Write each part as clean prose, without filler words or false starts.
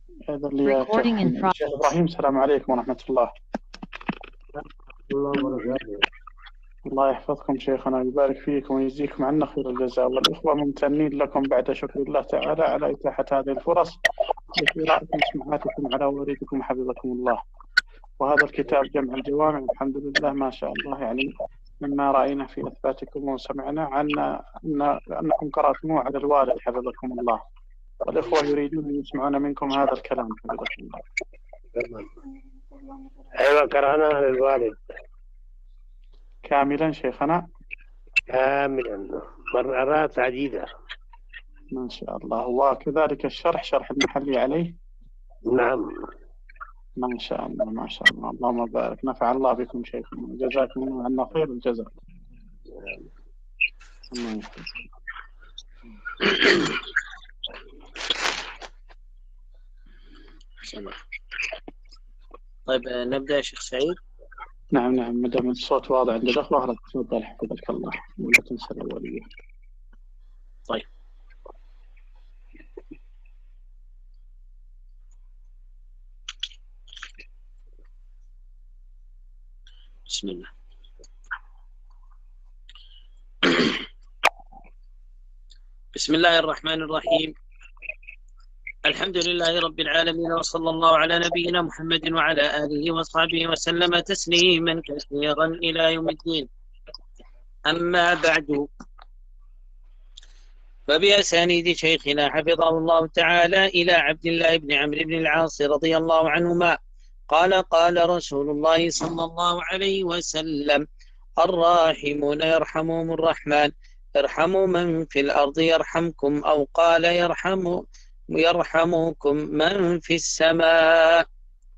هذا اللي يا شيخ إبراهيم. السلام عليكم ورحمة الله. الله وبركاته. الله يحفظكم شيخنا ويبارك فيكم ويجزيكم عنا خير الجزاء، والإخوة ممتنين لكم بعد شكر الله تعالى على إتاحة هذه الفرص لقراءة سماحاتكم على والدكم حفظكم الله. وهذا الكتاب جمع الجوامع الحمد لله ما شاء الله، يعني مما رأينا في إثباتكم وسمعنا عنا أنكم قرأتموه على الوالد حفظكم الله، والإخوة يريدون أن يسمعون منكم هذا الكلام حفظكم الله. أيوة قرأنا على الوالد كاملا شيخنا؟ كاملا مرات عديدة ما شاء الله. وكذلك الشرح، شرح المحلي عليه؟ نعم ما شاء الله ما شاء الله. اللهم بارك، نفع الله بكم شيخنا وجزاكم الله عنا خير الجزاء. طيب نبدأ يا شيخ سعيد. نعم ما دام الصوت واضح عند الأخوة تفضل حفظك الله ولا تنسى الأولية. طيب بسم الله. بسم الله الرحمن الرحيم. الحمد لله رب العالمين، وصلى الله على نبينا محمد وعلى آله وصحبه وسلم تسليما كثيرا إلى يوم الدين. أما بعد، فبأسانيد شيخنا حفظه الله تعالى إلى عبد الله بن عمرو بن العاص رضي الله عنهما قال: قال رسول الله صلى الله عليه وسلم: الراحمون يرحمهم الرحمن، ارحموا من في الأرض يرحمكم، أو قال يرحمكم من في السماء.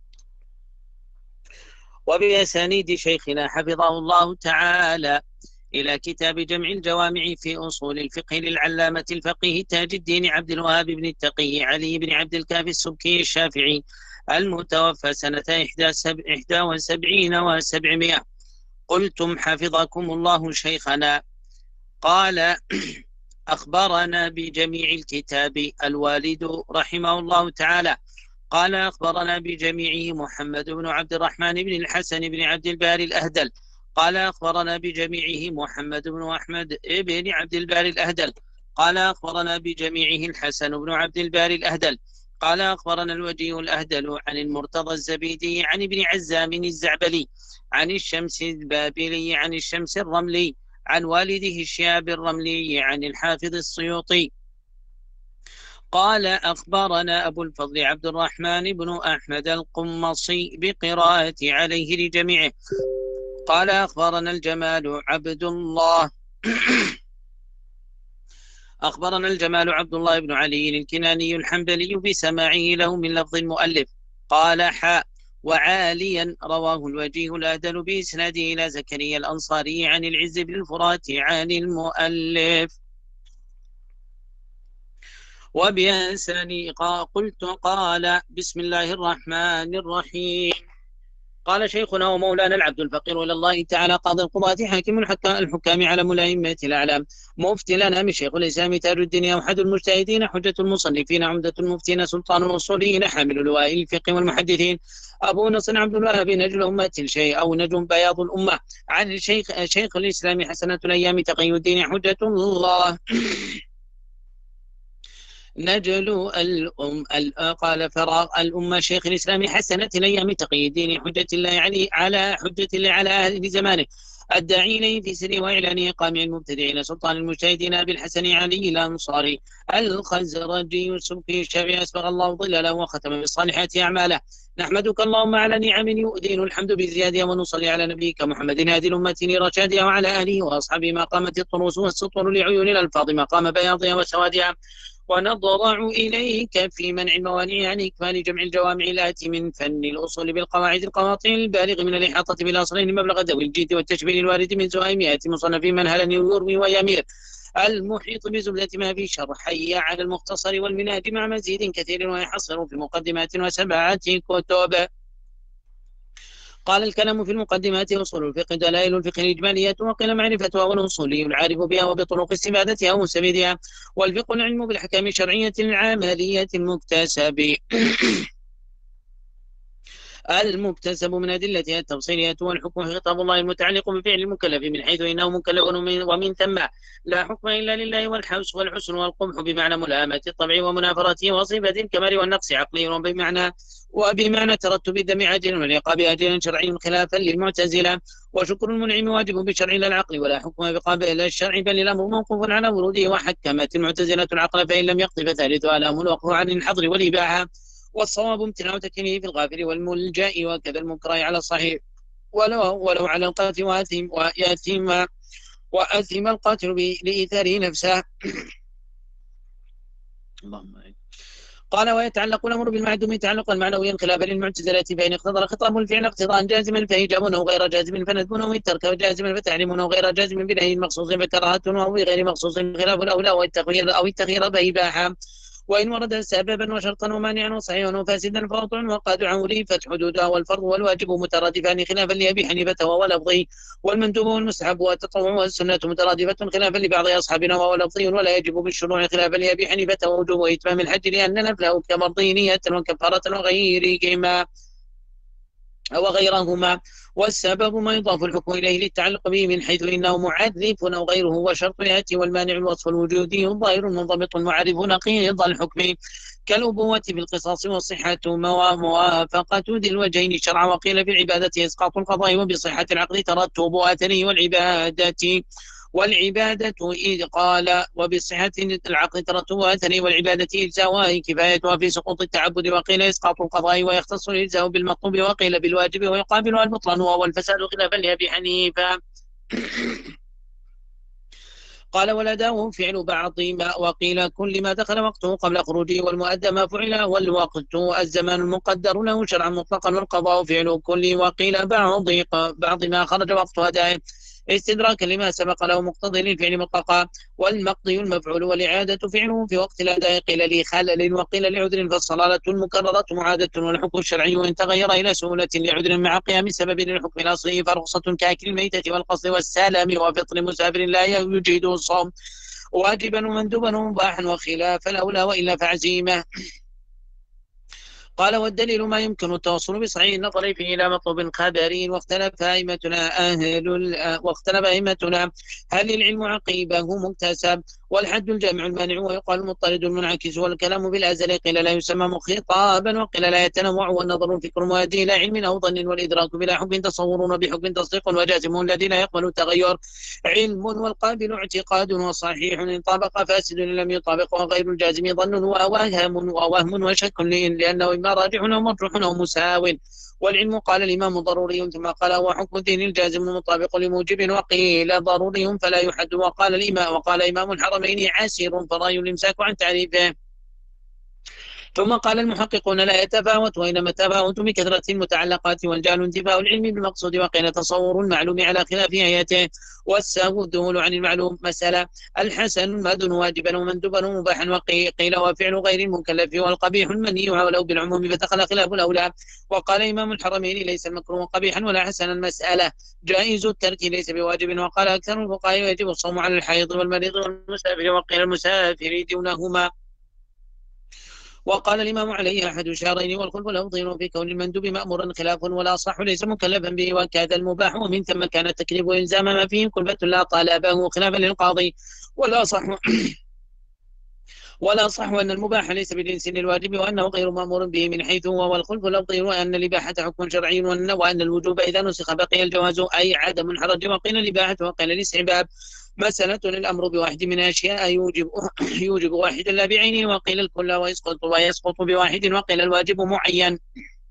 وبأسانيد شيخنا حفظه الله تعالى إلى كتاب جمع الجوامع في أصول الفقه للعلامة الفقيه تاج الدين عبد الوهاب بن التقي علي بن عبد الكافي السبكي الشافعي المتوفى سنة 71 و700. قلتم حفظكم الله شيخنا. قال: أخبرنا بجميع الكتاب الوالد رحمه الله تعالى. قال: أخبرنا بجميعه محمد بن عبد الرحمن بن الحسن بن عبد الباري الأهدل. قال: أخبرنا بجميعه محمد بن أحمد بن عبد الباري الأهدل. قال: أخبرنا بجميعه الحسن بن عبد الباري الأهدل. قال: أخبرنا الوجيه الأهدل عن المرتضى الزبيدي عن ابن عزام الزعبلي عن الشمس البابلي عن الشمس الرملي عن والده الشهاب الرملي عن الحافظ السيوطي. قال: أخبرنا أبو الفضل عبد الرحمن بن أحمد القمصي بقراءة عليه لجميعه. قال: أخبرنا الجمال عبد الله أخبرنا الجمال عبد الله بن علي الكناني الحنبلي بسماعه له من لفظ المؤلف. قال: وعاليا رواه الوجيه الأهدل بإسناده إلى زكريا الأنصاري عن العز بن الفرات عن المؤلف. وبأساني قلت: قال: بسم الله الرحمن الرحيم. قال شيخنا ومولانا العبد الفقير إلى الله تعالى قاضي القضاة حاكم الحكام علم الأئمة الأعلام مفتي لنا من شيخ الإسلام تاج الدين أحد المجتهدين حجة المصنفين عمدة المفتين سلطان الأصوليين حامل لواء الفقه والمحدثين أبو نصر عبد الوهاب نجل أمة الشيء أو نجم بياض الأمة عن شيخ الإسلام حسنة الأيام تقي الدين حجة الله نجل قال: فراغ الأمة شيخ الإسلام حسنة الأيام تقي الدين حجة الله على حجة الله على أهل زمانه الداعي إليه في سر وإعلان قامع المبتدعين سلطان المجتهدين أبي الحسن علي الأنصاري الخزرجي السبكي الشافعي أسبغ الله ظلاله وختم بالصالحات أعماله. نحمدك اللهم على نعم يؤذن الحمد بزيادها، ونصلي على نبيك محمد هادي الأمة لرشادها وعلى آله وأصحابه ما قامت الطروس والسطر لعيون الألفاظ ما قام بياضها وسوادها. ونضرع إليك في منع الموانع عن إكمال جمع الجوامع الآتي من فن الأصول بالقواعد القواطع البالغ من الإحاطة بالأصلين مبلغ ذوي الجد والتشبيه الوارد من سواء مئات مصنف منهلا يروي ويمير المحيط بزبدة ما في شرحي على المختصر والمنهج مع مزيد كثير ويحصر في مقدمات و7 كتب. قال الكلام في المقدمات أصول الفقه دلائل الفقه الإجمالية، وقيل معرفتها والأصولي العارف بها وبطرق استفادتها ومستفيدها، والفقه العلم بالأحكام الشرعية العملية المكتسب من أدلتها التفصيلية والحكم خطاب الله المتعلق بفعل المكلف من حيث إنه مكلف، ومن ثم لا حكم إلا لله، والحسن والقبح بمعنى ملامة الطبع ومنافرته، وصفة الكمال والنقص عقلي وبمعنى ترتب الدم عاجلا والعقاب آجلا شرعي خلافا للمعتزلة، وشكر المنعم واجب بالشرع لا العقل، ولا حكم بقابل الشرع بل الأمر موقوف على وروده، وحكمت المعتزلة العقل فإن لم يقض فثالثها الأمر الوقف عن الحظر والإباحة، والصواب امتناع تكليف في الغافل والملجأ وكذا المكره على الصحيح، ولو على القاتل وأثم القاتل لإيثاره نفسه. اللهم قال ويتعلق الأمر بالمعدوم تعلقا معنويا خلافا للمعتزلة، فإن اقتضى خطاب الفعل اقتضاء جازما فإيجابه غير جازم فندبه، الترك جازما فتحريمه غير جازم بنهي مخصوص فكراهة، أو بغير مخصوص خلاف الأولى، أو التغيير فإباحة، وإن ورد سببا وشرطا ومانعا وصحيحا وفاسدا فوضع وقادع وليفت حدودها، والفرض والواجب مترادفان خلافا لأبي حنيفة وهو لفظي، والمندوب والمستحب والتطوع والسنة مترادفة خلافا لبعض أصحابنا وهو لفظي، ولا يجب بالشروع خلافا لأبي حنيفة ووجوب إتمام الحج لأن نفله كمرضي نية وكفارة وغيرهما، والسبب ما يضاف الحكم إليه للتعلق به من حيث إنه معرف أو غيره، وشرط يأتي والمانع الوصف الوجودي الظاهر منضبط معرف نقيض الحكم كالأبوة بالقصاص والصحة موافقة ذي الوجهين شرعا، وقيل في العبادة إسقاط القضاء، وبصحة العقد ترتب أثره والعبادة إذ قال وبصحة العقد ترتب أثره والعبادة إجزاؤها كفايتها في سقوط التعبد، وقيل إسقاط القضاء ويختص الإجزاء بالمطلوب، وقيل بالواجب ويقابلها البطلان وهو الفساد خلافا لأبي حنيفة. قال والأداء فعل بعض ما، وقيل كل ما دخل وقته قبل خروجه، والمؤدى ما فعل، والوقت الزمان المقدر له شرعا مطلقا، والقضاء فعل كل، وقيل بعض ما خرج وقت أدائه استدراكا لما سبق له مقتضي للفعل مطلقا، والمقضي المفعول والإعادة فعله في وقت الأداء، قيل لخلل وقيل لعذر، فالصلالة المكررة معادة، والحكم الشرعي وإن تغير إلى سهولة لعذر مع قيام سبب للحكم الأصلي فرخصة كأكل الميتة والقصد والسلام وفطر مسافر لا يجهد الصوم واجبا ومندوبا ومباحا وخلاف الأولى وإلا فعزيمة. قال والدليل ما يمكن التوصل بصحيح النظر فيه إلى مطلوب خبري، واختلف أئمتنا هل العلم عقيبه مكتسب، والحد الجامع المانع، ويقال المضطرد المنعكس، والكلام بالأزل قيل لا يسمى خطابا، وقيل لا يتنوع، والنظر فكر مؤدي إلى علم أو ظن، والإدراك بلا حكم تصور، وبحكم تصديق، وجازم الذي لا يقبل التغير علم، والقابل اعتقاد، وصحيح إن طابق فاسد إن لم يطابق، وغير الجازم ظن ووهم وشك لأنه إما راجح أو مرجوح أو مساو، والعلم قال الإمام ضروري ثم قال هو حكم الدين الجازم المطابق لموجب، وقيل ضروري فلا يحد، وقال إمام الحرمين عسير فرأي الإمساك عن تعريفه. ثم قال المحققون لا يتفاوت، وإنما التفاوت بكثرة المتعلقات، والجهل انتفاء العلم بالمقصود، وقيل تصور المعلوم على خلاف آياته، والسهو الذهول عن المعلوم. مسألة الحسن المأذون واجبا ومندوبا ومباحا، وقيل وفعل غير المكلف، والقبيح المنهي ولو بالعموم فتخل خلاف الأولى، وقال إمام الحرمين ليس المكروه قبيحا ولا حسنا. المسألة جائز الترك ليس بواجب، وقال أكثر الفقهاء يجب الصوم على الحيض والمريض والمسافر، وقيل المسافر دونهما، وقال الإمام عليه أحد شهرين، والخلف الأفضل في كون المندوب مأمورا خلاف، ولا صح ليس مكلفا به، وكذا المباح، ومن ثم كان التكليف وإلزام ما فيه كلفة لا طالبه خلافا للقاضي، ولا صح أن المباح ليس بجنس للواجب، وأنه غير مأمور به من حيث هو، والخلف الأفضل وأن الإباحة حكم شرعي، وأن الوجوب إذا نسخ بقي الجواز أي عدم الحرج، وقيل الإباحة وقيل الاستحباب. مسألة الأمر بواحد من أشياء يوجب واحدا لا بعينه، وقيل الكل ويسقط بواحد، وقيل الواجب معين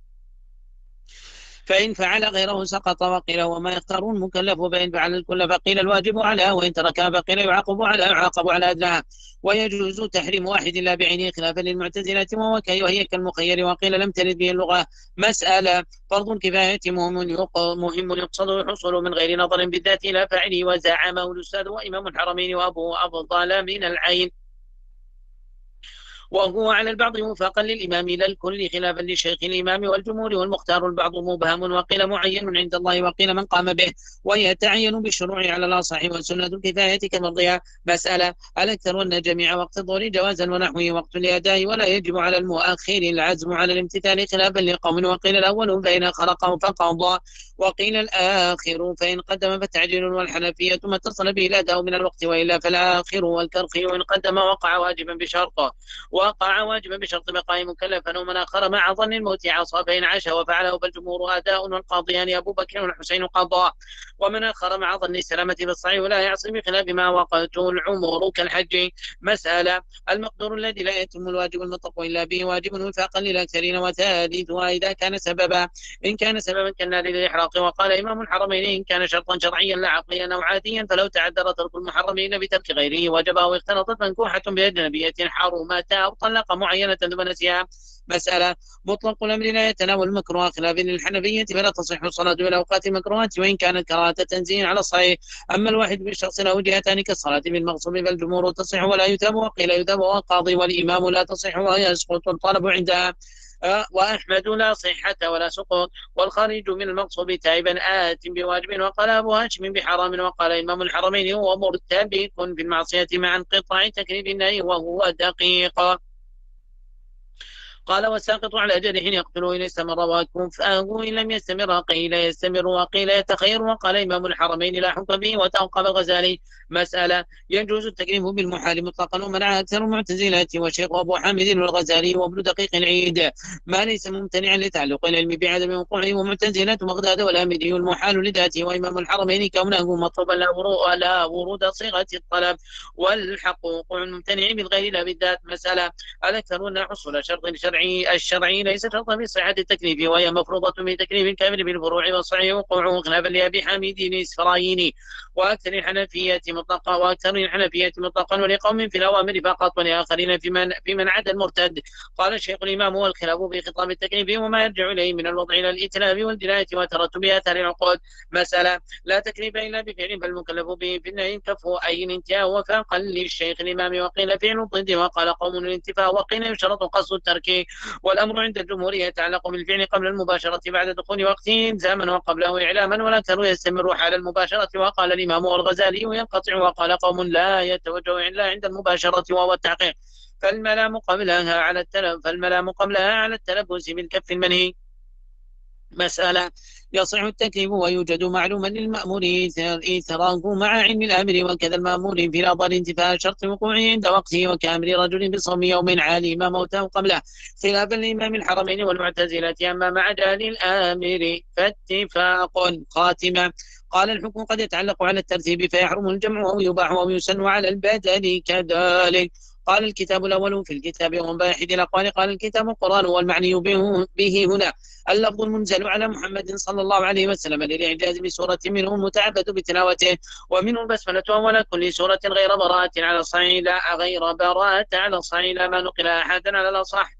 فإن فعل غيره سقط، وقيل وما يختار المكلف فإن فعل الكل فقيل الواجب على، وإن تركها فقيل يعاقب على أدناها، ويجوز تحريم واحد لا بعينه خلافا للمعتزلة وهي كالمخير، وقيل لم ترد به اللغة. مسألة فرض الكفاية مهم يقصد الحصول من غير نظر بالذات إلى فاعله، وزعمه الأستاذ وإمام الحرمين وأبوه أفضل من العين، وهو على البعض موافقا للإمام لا الكل خلافا لشيخ الإمام والجمهور، والمختار البعض مبهم وقيل معين عند الله وقيل من قام به، ويتعين بالشروع على الأصح والسنة الكفاية كمرضها. مسألة: الأكثر أن جميع وقت الظهر جوازا ونحوه وقت الأداء، ولا يجب على المؤخر العزم على الامتثال خلافا لقوم، وقيل الأول فإن خرقه فقضى، وقيل الآخر فإن قدم فتعجيل، والحنفية ما اتصل به الأداء من الوقت، وإلا فالآخر والكرخي إن قدم وقع واجبا بشرط بقاء مكلفا، ومن آخر مع ظن الموت عصى فإن عاش وفعله فالجمهور أداء، والقاضيان أبو بكر والحسين قضاء، ومن آخر مع ظن السلامة بالصحيح ولا يعصي بخلاف ما وقته العمر كالحج. مسألة: المقدور الذي لا يتم الواجب المطلق إلا به واجب وفاقا للأكثرين. وثالثها إذا كان سببا، إن كان سببا كالنار للإحراق. وقال إمام الحرمين: إن كان شرطا شرعيا لا عقليا أو عاديا فلو تعذر ترك المحرمين بترك غيره وجب، أو اختلطت منكوحة بأجنبية حرمت أو طلق معينة ثم نسيها. مسألة: مطلق الأمر لا يتناول المكروه خلافا للحنفية، فلا تصح الصلاة بالأوقات المكروهة وإن كانت كراهة تنزيه على الصحيح. أما الواحد بالشخص له جهتان كالصلاة بالمغصوب فالجمهور تصح ولا يثاب، وقيل يثاب والقاضي والإمام لا تصح ويسقط الطلب عندها. وأحمد لا صحة ولا سقوط. والخارج من المغصوب تائبا آت بواجب، وقال أبو هاشم بحرام، وقال إمام الحرمين هو مرتبك في المعصية مع انقطاع تكليف النهي وهو دقيق. قال: والساقط على جرح يقتل إن استمر وكفاه إن لم يستمر، قيل يستمر وقيل يتخير. وقال إمام الحرمين لا حكم به. وتوقف الغزالي. مسألة: يجوز التكليف بالمحال مطلقا، ومنع أكثر المعتزلة والشيخ أبو حامد والغزالي وابن دقيق العيد ما ليس ممتنعا لتعلق العلم بعدم وقوعه، ومعتزلة بغداد والآمدي المحال لذاته، وإمام الحرمين كونه مطلوبا لا ورود صيغة الطلب، والحق وقوع الممتنع بالغير لا بالذات. مسألة: الأكثر أن حصول شرط الشرعي ليس شرطا في صحة التكليف، وهي مفروضة بتكليف الكامل بالفروع، والصحيح وقوعه خلافا لأبي حميد الإسفرايني وأكثر الحنفية مطلقا ولقوم في الأوامر فقط، ولآخرين في من عدا المرتد. قال الشيخ الإمام: هو الخلاف في خطاب التكليف وما يرجع إليه من الوضع إلى الإتلاف والدلاية وترتب آثار العقود. مسألة: لا تكليف إلا بفعل فالمكلف به في النهي كفه أي الانتهاء وفاقا للشيخ الإمام، وقيل فعل ضد، وقال قوم الانتفاء، وقيل يشترط قصد الترك. والأمر عند الجمهور يتعلق بالفعل قبل المباشرة بعد دخول وقته إلزاما وقبله إعلاما، والأكثر يستمر حال المباشرة. وقال الإمام والغزالي ينقطع، وقال قوم لا يتوجه إلا عند المباشرة وهو التحقيق، فالملام قبلها على التلبس بالكف المنهي. مسألة: يصح التكليف ويوجد معلوما للمأمور إيثاره مع علم الأمر، وكذا المأمور في الأضل انتفاء شرط وقوعه عند وقته، وكأمر رجل بصوم يوم عالم موته قبله خلافا لإمام الحرمين والمعتزلة. أما مع جهل الآمر فاتفاق. خاتمة: قال: الحكم قد يتعلق على الترتيب فيحرم الجمع أو يباح أو يسن على البدل كذلك. قال: الكتاب الأول في الكتاب ومن باحث الأقوال. قال: الكتاب القرآن، والمعني به هنا اللفظ المنزل على محمد صلى الله عليه وسلم للإعجاز بسورة منه المتعبد بتلاوته، ومنه البسملة أول كل سورة غير براءة على الصحيح لا ما نقل أحدا على الأصح.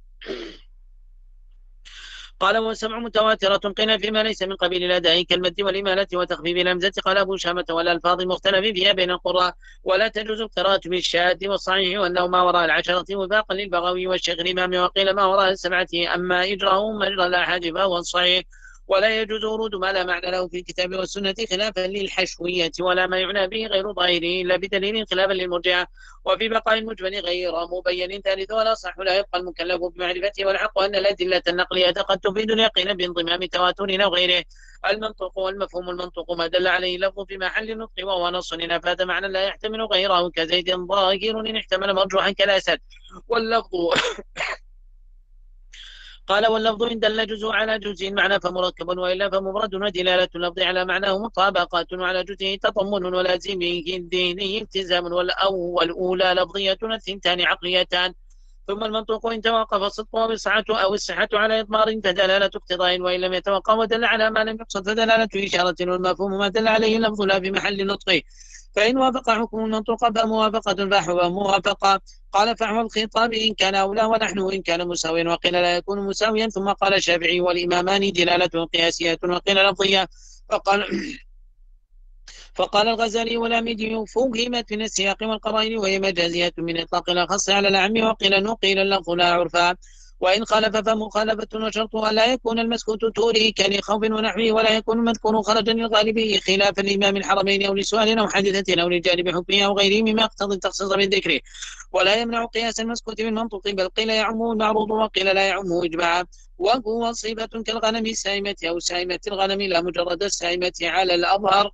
قال: والسبع متواترة قيل فيما ليس من قبيل الأداء كالمد والإمالة وتخفيف الهمزة. قال أبو شامة: والألفاظ المختلف فيها بين القراء، ولا تجوز القراءة بالشاذ والصحيح، وأنه ما وراء العشرة وفاقا للبغوي والشيخ الإمام، وقيل ما وراء السبعة، أما إجراه مجرى الأحاد فهو الصحيح. ولا يجوز ورود ما لا معنى له في الكتاب والسنة خلافا للحشوية، ولا ما يعنى به غير ظاهره إلا بدليل خلافا للمرجعة. وفي بقاء المجمل غير مبين ثالث ولا صح لا يبقى المكلف بمعرفته، والحق أن الأدلة النقلية قد تفيد اليقين بانضمام تواتر أو غيره. المنطق والمفهوم: المنطق ما دل عليه لفظ في محل النطق وهو نص إن أفاد معنى لا يحتمل غيره كزيد ظاهر إن احتمل مرجوحا كالأسد. واللفظ قال: واللفظ إن دل جزء على جزء معنى فمركب، وإلا فمفرد، ودلالة اللفظ على معناه مطابقة، وعلى جزءه تضمن، ولازمه الديني التزام. والأولى لفظية والثنتان عقليتان. ثم المنطوق إن توقف الصدق أو الصحة على إضمار فدلالة اقتضاء، وإن لم يتوقف ودل على ما لم يقصد فدلالة إشارة. والمفهوم ما دل عليه اللفظ لا في محل نطقه، فإن وافق حكم المنطوق فموافقة فحوى موافقة. قال: فحوى الخطاب إن كان أولى، ونحن إن كان مساويا، وقيل لا يكون مساويا. ثم قال الشافعي: والإمامان دلالة قياسية وقيل لفظية. فقال الغزالي والآمدي فوهمت من السياق والقرائن وهي مجازية من إطلاق الأخص على الأعم وقيل نقيل اللفظ لا عرفا وإن خالف فمخالفة وشرطها لا يكون المسكوت توريكا لخوف ونحوه ولا يكون المذكور خرجا للغالب خلاف الإمام الحرمين أو لسؤال أو حادثة أو للجانب حكمه أو غيره مما يقتضي التخصيص بالذكر ولا يمنع قياس المسكوت بالمنطق بل قيل يعمه المعروض وقيل لا يعمه إجماعا وهو صفة كالغنم السائمة أو سائمة الغنم لا مجرد السائمة على الأظهر.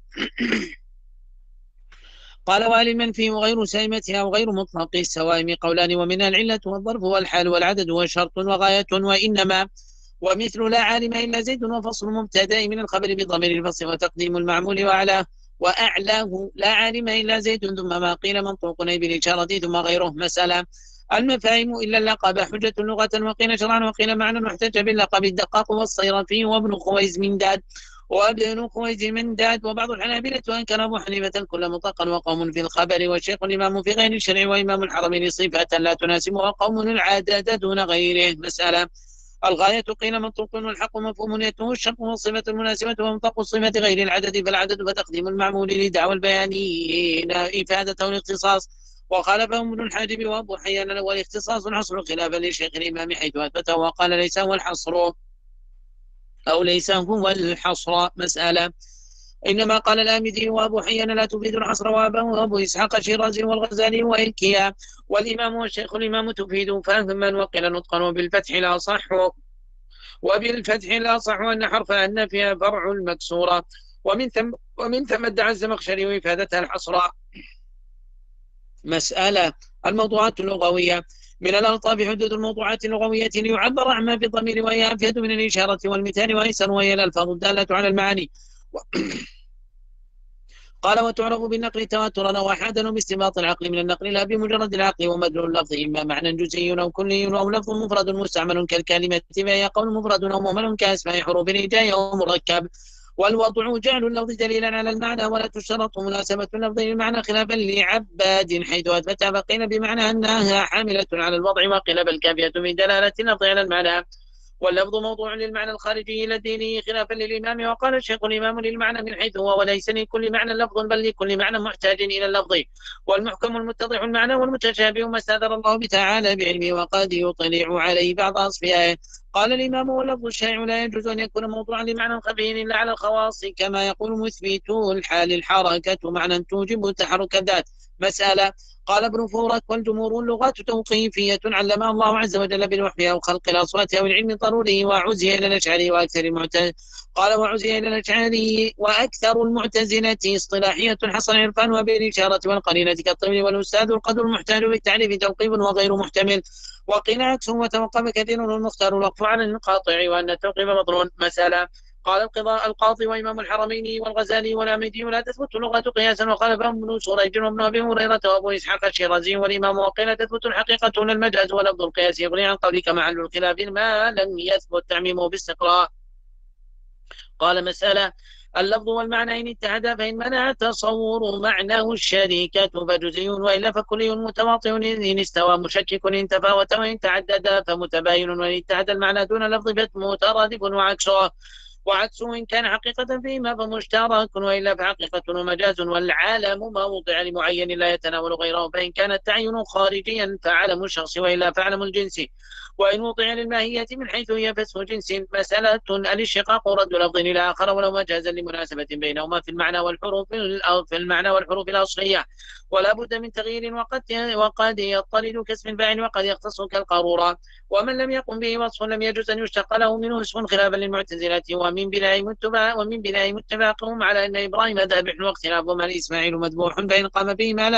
قال وهل المنفي وغير سائمتها وغير مطلق السوائم قولان ومنها العلة والظرف والحال والعدد وشرط وغاية وإنما ومثل لا عالم إلا زيد وفصل مبتدأ من الخبر بضمير الفصل وتقديم المعمول وأعلاه لا عالم إلا زيد ثم ما قيل منطوق بالإشارة ثم غيره مسألة المفاهيم إلا اللقب حجة لغة وقيل شرعا وقيل معنى واحتج باللقب الدقاق والصيرفي وابن خويز من داد وابن خويز من داد وبعض الحنابلة وأنكر أبو حنيفة كل مطلقا وقوم في الخبر والشيخ الإمام في غير الشرع وإمام الحرمين صفة لا تناسب وقوم العدد دون غيره مسألة الغاية قيل منطوق والحق مفهوم يتوه الشرط والصفة المناسبة ومنطق الصفة غير العدد فالعدد فتقديم المعمول لدعوى البيان إفادة الاختصاص وخالفهم ابن الحاجب وأبو حيان والاختصاص الحصر خلافا لشيخ الإمام حيث أثبته وقال ليس هو الحصر أو ليس هو الحصر مسألة إنما قال الآمدي وأبو حيان لا تفيد الحصر وأبو إسحاق الشيرازي والغزالي وإلكيا والإمام والشيخ الإمام تفيد فهما وقيل نطقا وبالفتح لا صح أن حرف أن فيها فرع المكسورة ومن ثم ادعى الزمخشري وإفادتها الحصر. مسألة الموضوعات اللغوية من الألطاف حدود الموضوعات اللغوية ليعبر عما في الضمير وهي أفيد من الإشارة والمثال وأيسر وهي الألفاظ الدالة على المعاني قال وتعرف بالنقل تواترا وحادا باستنباط العقل من النقل لا بمجرد العقل ومدلول اللفظ إما معنى جزئي أو كلي أو لفظ مفرد مستعمل كالكلمة فهي قول مفرد أو مهمل كأسماء حروف الهجاء أو مركب والوضع جعل اللفظ دليلا على المعنى ولا تشترط مناسبة اللفظ للمعنى خلافا لعباد حيث أثبت فقيل بمعنى أنها حاملة على الوضع وقيل بل كافية من دلالة اللفظ على المعنى واللفظ موضوع للمعنى الخارجي إلى الدين خلافا للإمام وقال الشيخ الإمام للمعنى من حيث هو وليس لكل معنى لفظ بل لكل معنى محتاج إلى اللفظ والمحكم المتضح المعنى والمتشابه ما استأثر الله تعالى بعلمه وقد يطلع عليه بعض أصفيائه قال الإمام واللفظ الشائع لا يجوز أن يكون موضوعا لمعنى خفي إلا على الخواص كما يقول مثبتو الحال الحركة معنى توجب تحرك الذات مسألة قال ابن فورك والجمهور اللغات توقيفية علمها الله عز وجل بالوحي أو خلق الأصوات أو العلم ضروري وعزي إلى الأشعري وأكثر المعتزلة قال وعزي إلى الأشعري وأكثر المعتزلة اصطلاحية حصل العرفان وبالإشارة والقرينة كالطفل والأستاذ القدر المحتاج بالتعريف توقيف وغير محتمل وقيل عكسه وتوقف كثير والمختار الوقف على القاطع وأن التوقيف مطلون مسألة قال القاضي وإمام الحرمين والغزالي والآمدي لا تثبت اللغة قياسا وخالفهم ابن سريج وابن أبي هريرة وأبو إسحاق الشيرازي والإمام وقيل تثبت الحقيقة دون المجاز ولفظ القياس يغني عن قولك محل الخلاف ما لم يثبت تعميمه باستقراء. قال مسألة اللفظ والمعنى إن اتحدا فإن منع تصور معناه الشريكة فجزئي وإلا فكلي متواطئ إن استوى مشكك إن تفاوت وإن تعدد فمتباين وإن اتحد المعنى دون لفظ فمترادف وعكسه إن كان حقيقة فيما فمشترك وإلا فحقيقة ومجاز والعالم موضع لمعين لا يتناول غيره فإن كان التعين خارجيا فعلم الشخص وإلا فعلم الجنس وإن وضع للماهية من حيث هي فاسم جنس مسألة الاشتقاق رد لفظ إلى آخر ولو مجازا لمناسبة بينهما في المعنى والحروف الأصلية ولا بد من تغيير وقد يضطرد كاسم الفاعل وقد يختص كالقارورة ومن لم يقم به وصف لم يجوز أن يشتق له منه اسم خلافا للمعتزلة ومن بناء متفاقهم على أن إبراهيم ذابح واختلافهما الإسماعيل مذبوح فإن قام به ما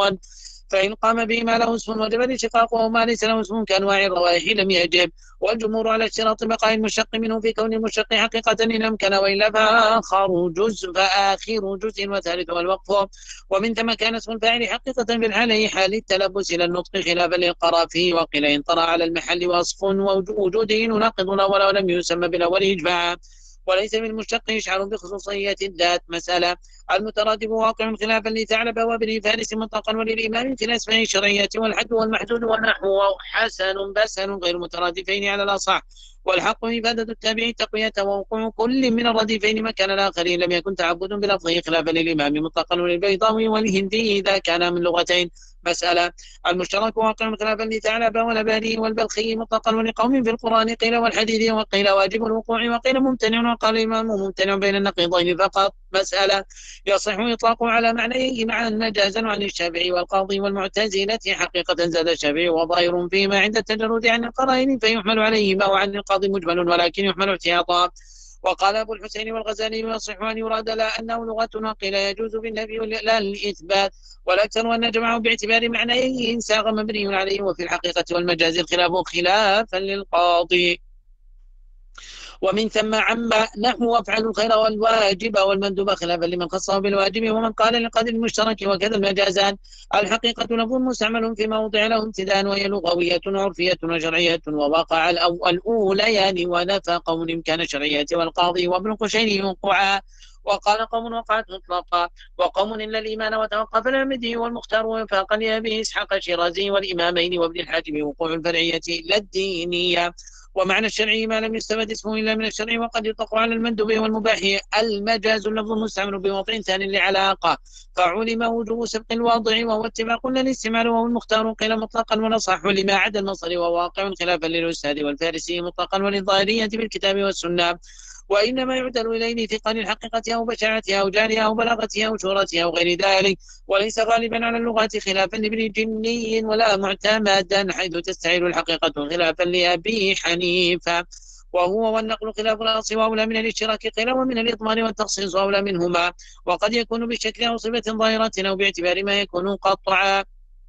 له اسم وجب الاشتقاق وما ليس له اسم كأنواع الروائح لم يجب والجمهور على اشتراط بقاء المشتق منه في كون المشتق حقيقة إن أمكن وإلا فآخر جزء وثالث الوقف ومن ثم كان اسم الفاعل حقيقة في الحالة حال التلبس إلى النطق خلافا للقرافي وقيل إن طرأ على المحل وصف ووجوده يناقض الأول ولم يسمى بالأول إجماعا وليس من المشتق يشعر بخصوصية الذات مسألة المترادف واقع خلافا لثعلب وابن فارس مطلقا وللإمام في الأسماء الشرعية والحد والمحدود ونحو حسن بسن غير مترادفين على الأصح والحق إفادة التابع تقوية ووقوع كل من الرديفين مكان الآخرين لم يكن تعبد بلفظه خلافا للإمام مطلقا وللبيضاوي والهندي إذا كان من لغتين. مسألة المشترك واقع خلافا لثعلب والباري والبلخي مطلقا ولقوم في القرآن قيل والحديث وقيل واجب الوقوع وقيل ممتنع وقال الإمام ممتنع بين النقيضين فقط. مسألة يصح إطلاقه على معنيه معا مجازا عن الشافعي والقاضي والمعتزلة حقيقة زاد الشافعي وظاهر فيما عند التجرد عن القرائن فيحمل عليهما وعن القاضي مجمل ولكن يحمل احتياطا. وقال أبو الحسين والغزالي يصح أن يراد لا أنه لغة وقيل يجوز بالنفي لا للإثبات والأكثر أن نجمعه باعتبار معنيه إن ساغ مبني عليه وفي الحقيقة والمجاز الخلاف خلافا للقاضي. ومن ثم عما نحو وافعلوا الخير والواجب والمندوب خلافا لمن خصه بالواجب ومن قال للقدر المشترك وكذا المجازان. الحقيقة لفظ مستعمل في موضع له ابتداء وهي لغوية وعرفية وشرعية ووقع الأوليان ونفى قول كان شرعية والقاضي وابن قشير وقعا. وقال قوم وقعت مطلقا وقوم إلا الإيمان وتوقف العمدي والمختار وفاق لأبي إسحاق الشيرازي والإمامين وابن الحاكم وقوع الفرعية لا الدينية. ومعنى الشرعي ما لم يستفد اسمه إلا من الشرع وقد يطلق على المندوب والمباح المجاز اللفظ المستعمل بوضع ثاني لعلاقة فعلم وجوب سبق الواضع وهو اتفاق للاستعمال وهو المختار قيل مطلقا ونصح لما عدا المصري وواقع خلافا للأستاذ والفارسي مطلقا وللظاهرية بالكتاب والسنة. وإنما يعدل إليه ثقل الحقيقة أو بشاعتها أو جارها أو بلاغتها أو شهرتها أو غير ذلك وليس غالبا على اللغات خلافا لابن جني ولا معتمدا حيث تستعير الحقيقة خلافا لأبي حنيفة وهو والنقل خلاف الأصل وأولى من الاشتراك قيل ومن الإضمار والتخصيص أولى منهما وقد يكون بالشكل أو صفة ظاهرة أو باعتبار ما يكون قطعا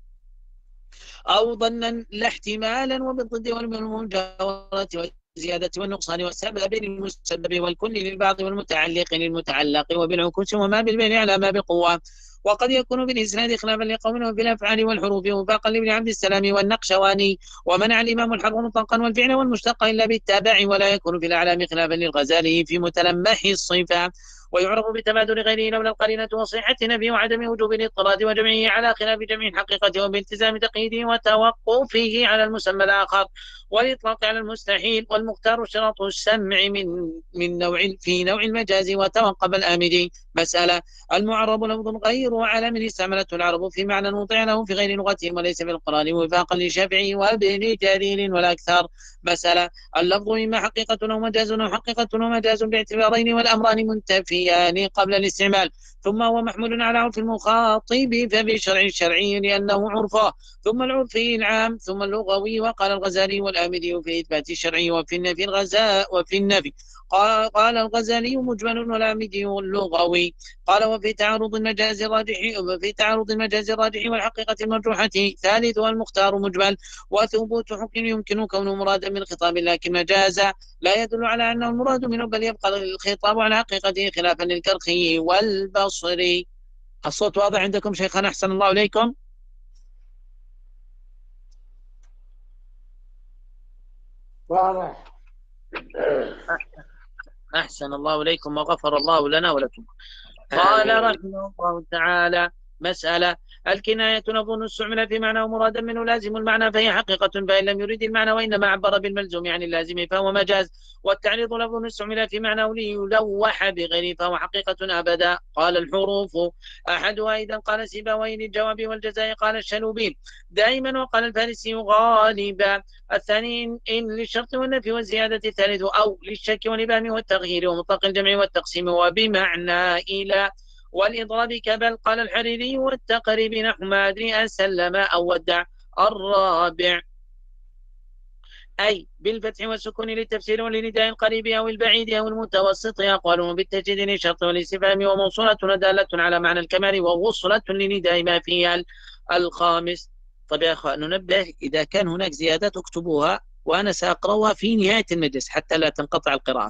أو ظنا لا احتمالا وبالضد والمجاورة والزيادة والنقصان والسبب للمسبب والكل للبعض والمتعلق للمتعلق وبالعكوس وما بالبين على ما بقوة. وقد يكون بالإسناد خلافا لقوم وفي الأفعال والحروف وفاقا لابن عبد السلام والنقشواني ومنع الإمام الحرف مطلقا والفعل والمشتق إلا بالتابع ولا يكون في الأعلام خلافا للغزالي في متلمح الصفة ويعرف بتبادل غيره لولا القرينة وصحة نفي وعدم وجوب الاضطراد وجمعه على خلاف جميع الحقيقة وبالتزام تقييده وتوقفه على المسمى الآخر والإطلاق على المستحيل والمختار شرط السمع من نوع في نوع المجاز وتوقف الآمدي. مسألة المعرب لفظ غير علم استعملته العرب في معنى وضع له في غير لغتهم وليس في القرآن وفاقا للشافعي وابن جرير والأكثر. مسألة اللفظ إما حقيقة أو مجاز أو حقيقة ومجاز باعتبارين والأمران منتفيان قبل الاستعمال ثم هو محمول على عرف المخاطب فبشرع الشرعي لأنه عرفه ثم العرفي العام ثم اللغوي. وقال الغزالي والآمدي في إثبات الشرعي وفي النفي الغزاء وفي النفي قال الغزالي مجمل والآمدي اللغوي. قال وفي تعارض المجاز الراجح والحقيقة المرجوحة ثالثها المختار مجمل وثبوت حكم يمكن كونه مرادا من خطاب لكن مجازا لا يدل على أنه المراد منه بل يبقى الخطاب على حقيقته خلافا للكرخي والبصري. الصوت واضح عندكم شيخنا أحسن الله إليكم؟ واضح. أحسن الله إليكم وغفر الله لنا ولكم. قال رحمه الله تعالى مسألة الكناية نظن استعمل في معنى ومرادا منه لازم المعنى فهي حقيقة فإن لم يريد المعنى وإنما عبر بالملزوم عن اللازم فهو مجاز والتعريض لفظ استعمل في معنى ليلوح بغيره فهو حقيقة أبدا. قال الحروف أحدها إذا قال سيبويه للجواب والجزاء قال الشلوبي دائما وقال الفارسي غالبا. الثاني إن للشرط والنفي والزيادة. الثالث أو للشك والإبهام والتغيير ومطلق الجمع والتقسيم وبمعنى إلى والإضراب كبل. قال الحريري والتقريب نحو ما أدري أسلم أو ودع. الرابع أي بالفتح والسكون للتفسير ولنداء القريب أو البعيد أو المتوسط أقوال بالتجديد للشرط والاستفهام وموصولة دالة على معنى الكمال ووصلة لنداء ما فيها. الخامس طب يا أخوان ننبه إذا كان هناك زيادات اكتبوها وأنا سأقرأها في نهاية المجلس حتى لا تنقطع القراءة.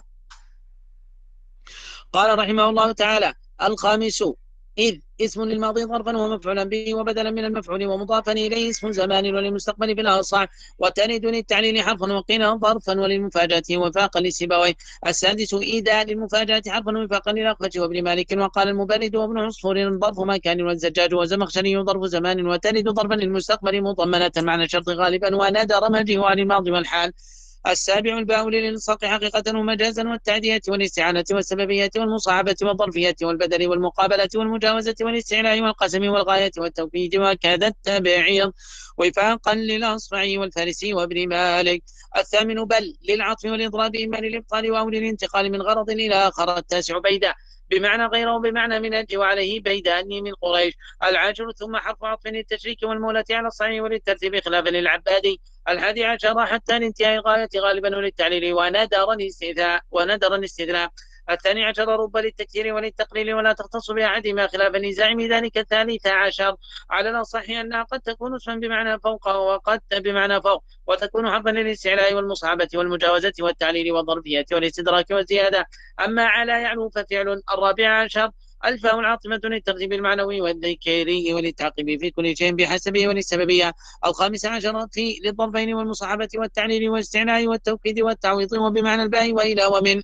قال رحمه الله تعالى الخامس إذ اسم للماضي ظرفا ومفعولا به وبدلا من المفعول ومضافا إليه اسم زمان وللمستقبل بالأصح وترد للتعليل حرفا وقيل ظرفا وللمفاجأة وفاقا للسبوي. السادس إذا للمفاجأة حرفا وفاقا للأخفش وابن مالك. وقال المبرد وابن عصفور ظرف مكان والزجاج وزمخشري ظرف زمان وترد ظرفا للمستقبل مضمنة معنى الشرط غالبا وندر مجيء عن الماضي والحال. السابع الباء للإلصاق حقيقة ومجازا والتعدية والاستعانة والسببية والمصاحبة والظرفية والبدل والمقابلة والمجاوزة والاستعلاء والقسم والغاية والتوكيد وكذا التبعيض وفاقا للأصفعي والفارسي وابن مالك. الثامن بل للعطف والإضراب إما للإبطال أو للانتقال من غرض إلى آخر. التاسع بيدا بمعنى غيره بمعنى من أجل وعليه بيدا أني من قريش. العاشر ثم حرف عطف للتشريك والمولة على الصحيح وللترتيب خلافا للعبادي. 11 حتى لانتهاء الغاية غالبا وللتعليل وندر الاستثناء. 12 رب للتكثير وللتقليل ولا تختص بأحدهما خلافا لزاعم ذلك. 13 على الأصح أنها قد تكون اسما بمعنى فوق وقد بمعنى فوق وتكون حرفا للاستعلاء والمصحبة والمجاوزة والتعليل والظرفية والاستدراك والزيادة. أما على يعلو ففعل. 14 الفاء العاطفة للترتيب المعنوي والذكري وللتعقيب في كل شيء بحسبه وللسببية. 15 في للظرفين والمصاحبة والتعليل والاستعلاء والتوكيد والتعويض وبمعنى الباء وإلى ومن.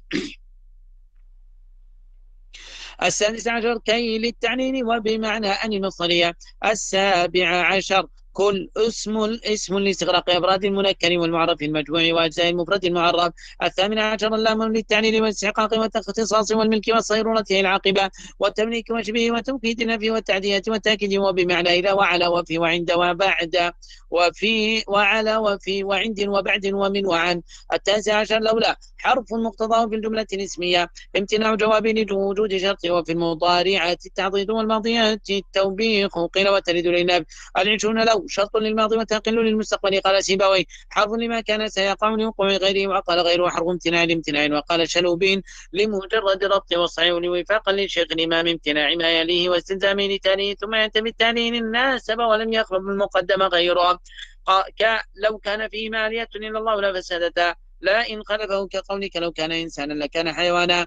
16 كي للتعليل وبمعنى أن المصدرية. 17 كل اسم لاستغراق أفراد المنكر والمعرف المجموع وأجزاء المفرد المعرف. 18 اللام للتعليل والاستحقاق والاختصاص والملك والصيرورة هي العاقبة والتمليك وشبه وتوكيد النفي والتعدية والتأكيد وبمعنى إلى وعلى وفي وعند وبعد وفي وعلى وفي وعند وبعد ومن وعن. 19 لولا حرف مقتضاه في الجملة الاسمية امتناع جواب لوجود شرط وفي المضارعات التعضيد والماضيات التوبيخ قيل وترد للنفي. 20 لو شرط للماضي وتقل للمستقبل قال سيبويه حرف لما كان سيقع لوقوع غيره وقال غيره حرف امتناع لامتناع وقال شلوبين لمجرد ربط والصحيح لوفاقا للشيخ الإمام امتناع ما يليه واستلزامه لتاليه ثم يأتي بالتالي الناسب ولم يخرج بالمقدمة غيره لو كان فيه مالية إلا الله لفسدتا لا إن خلفه كقولك لو كان إنسانا لكان حيوانا.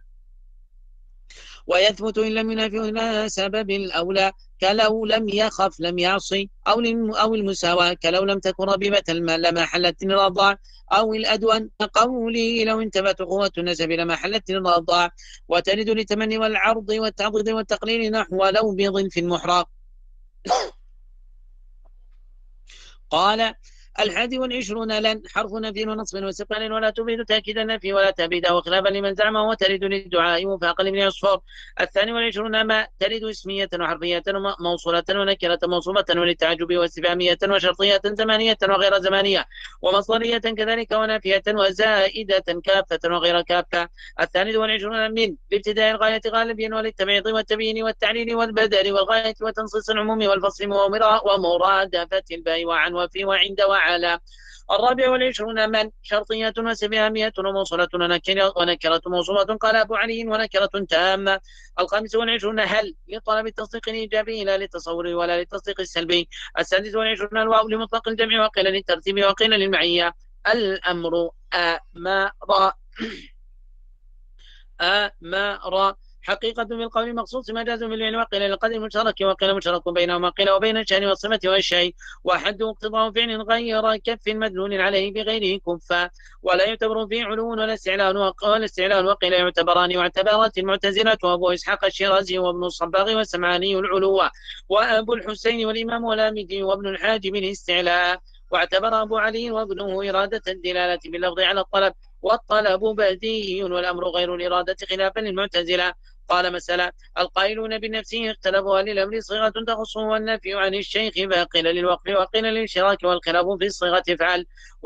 ويثبت إن لم ينافي إلى سبب الأولى كلو لم يخف لم يعصي أو المساواة كلو لم تكن ربيبة لما حلت الرضاع أو الأدون قولي لو انتبت قوة النسب لما حلت الرضاع. وترد للتمني والعرض والتعضيد والتقليل نحو لو بيض في المحراق. قال 21 لن حرف نفي ونصب وسقال ولا تفيد تأكيد النفي ولا تبيد وخلافا لمن زعمه وترد للدعاء وفاق لابن عصفور. 22 ما ترد اسمية وحرفية موصولة ونكرة موصوبة وللتعجب واستفهامية وشرطية زمانية وغير زمانية ومصدرية كذلك ونافية وزائدة كافة وغير كافة. 23 من لابتداء الغاية غالبا وللتبعيض والتبيين والتعليل والبدل والغاية وتنصيص العموم والفصل ومرادفة الباء وعن وفي وعند وعلى. 24 من شرطية واستفهامية وموصولة ونكرة موصولة قال أبو علي ونكرة تامة. 25 هل لطلب التصديق الإيجابي لا للتصور ولا للتصديق السلبي. 26 الواو لمطلق الجمع وقيل للترتيب وقيل للمعية. الأمر أمر حقيقة بالقول مخصوص مجاز بالفعل وقيل للقدر المشترك وقيل مشترك بينهما قيل وبين الشأن والصفة والشيء وحد اقتضاء فعل غير كف مدلول عليه بغيره كفا ولا يعتبر فيه علو ولا استعلان وقيل يعتبران واعتبرت المعتزلة وأبو إسحاق الشيرازي وابن الصباغ والسمعاني العلو وأبو الحسين والإمام والآمدي وابن الحاجب الاستعلاء. واعتبر أبو علي وابنه إرادة الدلالة باللفظ على الطلب والطلب بديهي والأمر غير الإرادة خلافا للمعتزلة. قال مثلا القائلون بنفسه اختلفوا للأمر صيغة تخصه والنفي عن الشيخ فقيل للوقف وقيل للشراك والخلاف في الصيغة افعل.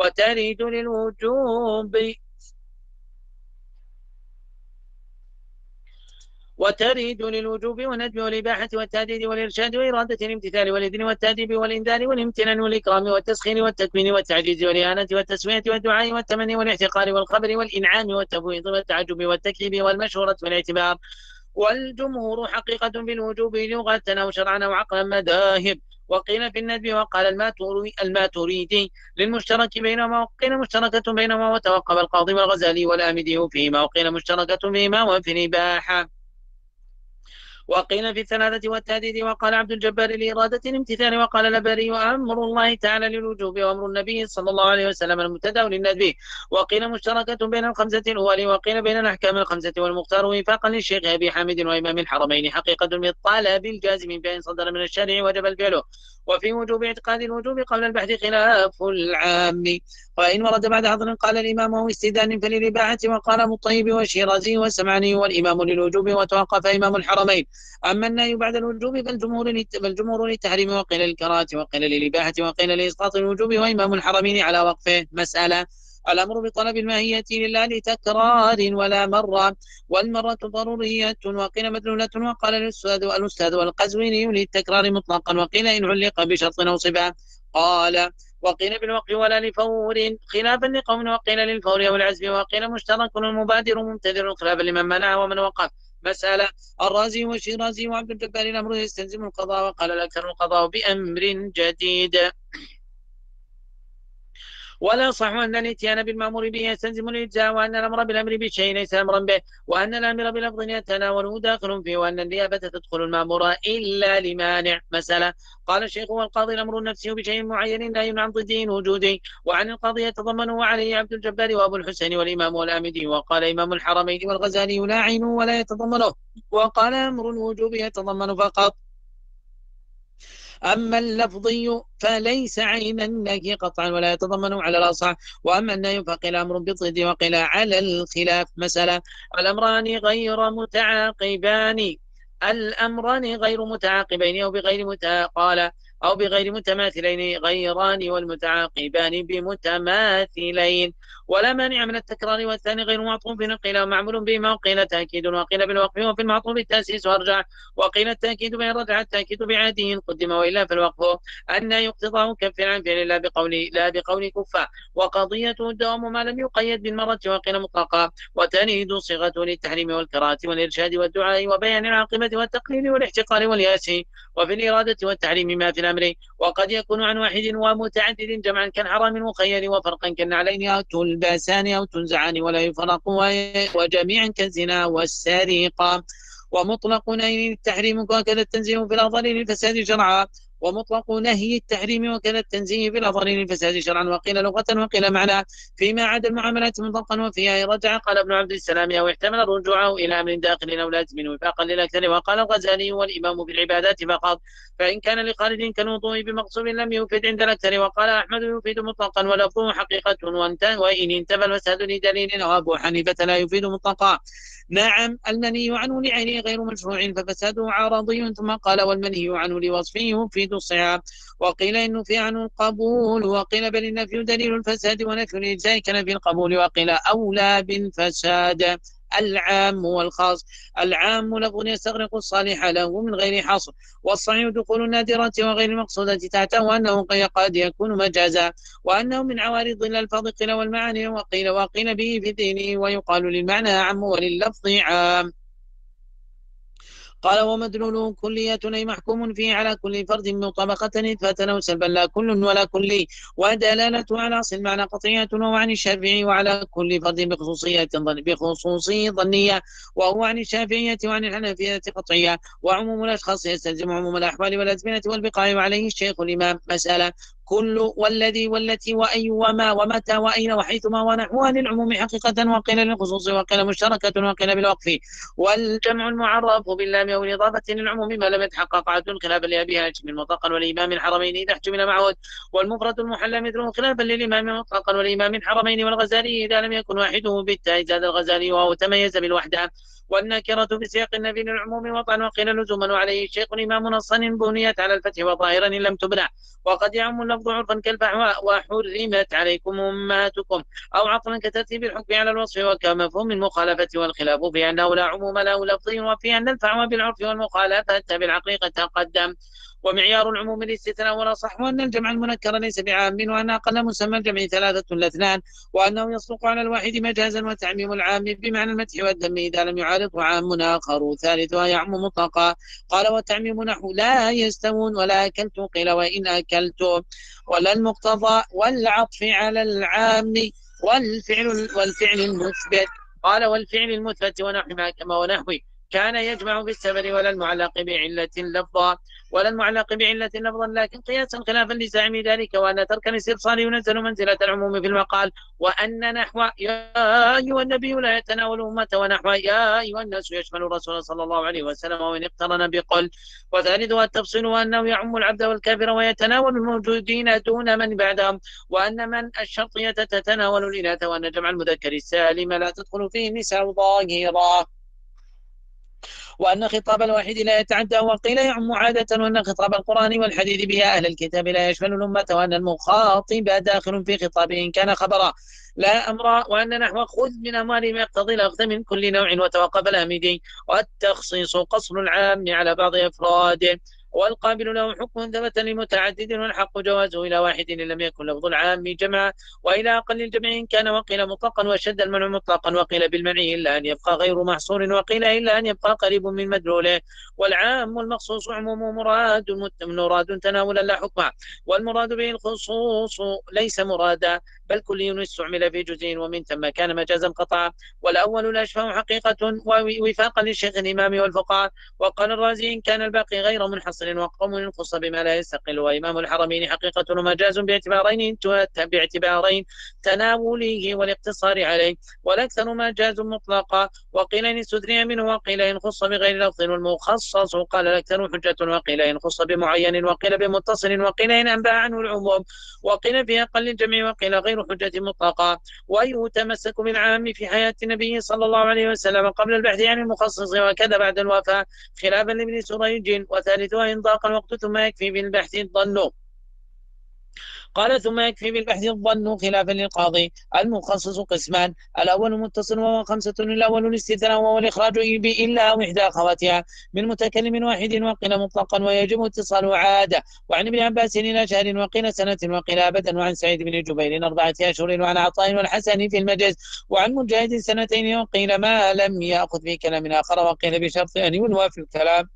وتريد للوجوب والندب والإباحة والتهديد والإرشاد وإرادة الامتثال والإذن والتأديب والإنذار والامتنان والإكرام والتسخير والتكوين والتعجيز والإهانة والتسوية والدعاء والتمني والاحتقار والخبر والإنعام والتفويض والتعجب والتكذيب والمشورة والاعتبار. والجمهور حقيقة بالوجوب لغة أو شرعا أو عقلا مذاهب. وقيل في الندب وقال الماتريدي للمشترك بينهما وقيل مشتركة بينهما وتوقف القاضي والغزالي والآمدي فيهما وقيل مشتركة فيهما وفي الإباحة. وقيل في الثلاثة والتهديد. وقال عبد الجبار لإرادة الامتثال. وقال البري أمر الله تعالى للوجوب وأمر النبي صلى الله عليه وسلم المبتدأ للندب. وقيل مشتركة بين الخمسة الأول. وقيل بين الأحكام الخمسة والمختار وفاقا للشيخ أبي حامد وإمام الحرمين حقيقة بالطلب الجازم بأن صدر من الشارع وجب الفعل. وفي وجوب اعتقاد الوجوب قبل البحث خلاف العام. وإن ورد بعد عذر قال الإمام هو استدان فللإباحة. وقال ابو الطيب والشيرازي والسمعاني والإمام للوجوب وتوقف إمام الحرمين. أما النهي بعد الوجوب فالجمهور للتحريم وقيل للكراهة وقيل للإباحة وقيل لإسقاط الوجوب وإمام الحرمين على وقفه. مسألة: الأمر بطلب الماهية لله لتكرار ولا مرة، والمرة ضرورية وقيل مدلولة. وقال الأستاذ والقزويني للتكرار مطلقا وقيل إن علق بشرط أو صفة. قال: وقيل بالوقف ولا لفور خلافا لقوم. وقيل للفور أو العزم. وقيل مشترك المبادر ممتدر خلافا لمن منع ومن وقف. مسألة: الرازي والشيرازي وعبد الجبار الأمر يستلزم القضاء. وقال الأكثر القضاء بأمر جديد. ولا صح أن الاتيان بالمأمور به يستلزم الإجزاء، وأن الأمر بالأمر بشيء ليس أمرا به، وأن الأمر بلفظ يتناوله داخل فيه، وأن النيابة تدخل المأمور إلا لمانع. مسألة: قال الشيخ والقاضي الأمر النفسي بشيء معين لا يمنع عن ضده الوجودي، وعن القاضي يتضمن وعليه عبد الجبار وأبو الحسين والإمام والآمدي. وقال إمام الحرمين والغزالي لا عينه ولا يتضمنه. وقال أمر الوجوب يتضمن فقط. أما اللفظي فليس عين النهي قطعا ولا يتضمن على الأصح. وأما النهي فقيل أمر بالضد وقيل على الخلاف. مسألة: الأمران غير متعاقبان. الأمران غير متعاقبين أو بغير متماثلين غيران، والمتعاقبان بمتماثلين. ولا مانع من التكرار. والثاني غير معطوف قيل معمول بما وقيل تأكيد. وقيل بالوقف وفي المعطوف التأسيس وأرجع. وقيل التأكيد بين رجع التأكيد بعاده قدم وإلا فالوقف أن يقتضى مكفر عن فعل لا بقول كفا. وقضيته الدوام ما لم يقيد بالمرة. وقيل مطلقا. وتنيد صيغته للتحريم والكراهة والإرشاد والدعاء وبيان العاقبة والتقليل والاحتقار والياس. وفي الإرادة والتحريم ما في الأمر. وقد يكون عن واحد ومتعدد جمعا كالحرام مخير، وفرقا كالنعلين أو تلبسان أو تنزعان ولا يفرق، وجميعا كالزنا والسرقة. ومطلق نهي التحريم وكذا التنزيه في الأفضل للفساد شرعا. ومطلق نهي التحريم وكذا التنزيه في الأفضل للفساد شرعا. وقيل لغة وقيل معنى فيما عدا المعاملات مطلقا. وفيها رجع قال ابن عبد السلام أو احتمل رجوعه إلى أمر داخل أو لازم وفاقا للأكثر. وقال الغزالي والإمام بالعبادات فقط، فإن كان لخارج كالوضوء بمقصود لم يفيد عند الأكثر. وقال أحمد يفيد مطلقا ولفظه حقيقة، وإن انتفى الفساد لدليل. وأبو حنيفة لا يفيد مطلقا. نعم، المنهي عنه لعينه غير مشروع ففساده عارضي. ثم قال: والمنهي عنه لوصفه يفيد الصحة. وقيل إنه في عنه القبول. وقيل بل النفي دليل الفساد ونفي الإجزاء كنفي القبول. وقيل أولى بالفساد العام والخاص. العام لفظ يستغرق الصالح له من غير حصر، والصحيح دخول النادرة وغير المقصودة تحته، وأنه قد يكون مجازا، وأنه من عوارض الألفاظ قيل والمعاني. وقيل به في ذهنه، ويقال للمعنى عام ولللفظ عام. قال: ومدلول كلية أي محكوم فيه على كل فرد مطابقة إثباتا أو سلبا لا كل ولا كلي. ودلالته على أصل المعنى قطعية، وهو عن الشافعي وعلى كل فرد بخصوصية ظنية، وهو عن الشافعية وعن الحنفية قطعية. وعموم الأشخاص يستلزم عموم الأحوال والأزمنة والبقاع. وعليه الشيخ الإمام. مسألة: كل والذي والتي وأي وما ومتى وأين وحيثما ونحوها للعموم حقيقة، وقيل للخصوص، وقيل مشتركة، وقيل بالوقف. والجمع المعرف باللام أو الإضافة للعموم ما لم يتحقق عدل خلافا لأبي هاشم مطلقا والإمام الحرمين إذا احتمل معهود. والمفرد المحلى مثله خلافا للإمام مطلقا والإمام الحرمين. والغزالي إذا لم يكن واحده بالتاء زاد الغزالي وهو تميز بالوحدة. والنكرة بسياق النفي للعموم وطعن. وقيل لزوما. وعليه الشيخ الإمام نصا بنيت على الفتح وظاهرا إن لم تبنى. وقد يعم اللفظ عرفا كالفحواء وحرمت عليكم أمهاتكم، أو عقلا كترتيب الحكم على الوصف وكمفهوم المخالفة. والخلاف في أنه لا عموم له لفظي، وفي أن الفحوى بالعرف والمخالفة بالعقل قد تقدم. ومعيار العموم الاستثناء. والأصح أن الجمع المنكر ليس بعام، وأن أقل مسمى الجمع 3 لاثنان، وأنه يصدق على الواحد مجازا. وتعميم العام بمعنى المدح والذم إذا لم يعارضه عام آخر ثالثها يعم مطلقا. قال: وتعميم نحو لا يستوون ولا أكلت قيل وإن أكلت. ولا المقتضى والعطف على العام والفعل المثبت. قال: والفعل المثبت ونحو ما كما ونحوه. كان يجمع في السفر ولا المعلق بعلة لفظا ولا المعلق بعلة لفظا، لكن قياسا خلافا لزعم ذلك، وأن ترك الاستبصار ينزل منزلة العموم في المقال، وأن نحو يا أيها النبي لا يتناول أمته، ونحو يا أيها الناس يشمل الرسول صلى الله عليه وسلم وإن اقترن بقل. وثالثها التفصيل، وأنه يعم العبد والكافر ويتناول الموجودين دون من بعدهم، وأن من الشرطية تتناول الإناث، وأن جمع المذكر السالم لا تدخل فيه النساء ظاهرا، وأن خطاب الواحد لا يتعدى، وقيل يعم عادة، وأن خطاب القرآن والحديث بها أهل الكتاب لا يشمل الأمة، وأن المخاطب داخل في خطابه إن كان خبرا لا أمرا، وأن نحو خذ من أموالهم يقتضي الأخذ من كل نوع وتوقف الأمدي، والتخصيص قصر العام على بعض أفراده، والقابل له حكم ثبت لمتعدد، والحق جوازه إلى واحد إن لم يكن لفظ العام جمعا، وإلى أقل الجمع إن كان، وقيل مطلقا وشد المنع مطلقا، وقيل بالمنع إلا أن يبقى غير محصور، وقيل إلا أن يبقى قريب من مدلوله. والعام والمخصوص عموم مراد تناولا لا حكما، والمراد به الخصوص ليس مرادا بل كلي استعمل في جزء، ومن ثم كان مجازا قطعا. والأول الأشفع حقيقة وفاقا للشيخ الإمام والفقهاء. وقال الرازي إن كان الباقي غير منحصر وقوم خص بما لا يستقل، وإمام الحرمين حقيقة ومجاز باعتبارين تناوله والاقتصار عليه، والأكثر مجاز مطلقا، وقيل إن استثني منه، وقيل إن خص بغير لفظ، والمخصص قال الأكثر حجة، وقيل إن خص بمعين، وقيل بمتصل، وقيل إن أنبأ عنه العموم، وقيل في أقل الجمع، وقيل غير حجة مطلقا. ويتمسك بالعام في حياة النبي صلى الله عليه وسلم قبل البحث عن المخصص، وكذا بعد الوفاة، خلافا لابن سريج. وثالثها إن ضاق الوقت ثم يكفي بالبحث الظن، قال ثم يكفي بالبحث الظن خلافا للقاضي. المخصص قسمان، الأول متصل وهو خمسة، الأول الاستثناء وهو الإخراج إلا أو إحدى أخواتها من متكلم واحد، وقيل مطلقا ويجب اتصاله عادة، وعن ابن عباس إلى شهر، وقيل سنة، وقيل أبدا، وعن سعيد بن جبير 4 أشهر، وعن عطاء والحسن في المجاز، وعن مجاهد 2، وقيل ما لم يأخذ في كلام آخر، وقيل بشرط أن ينوى في الكلام.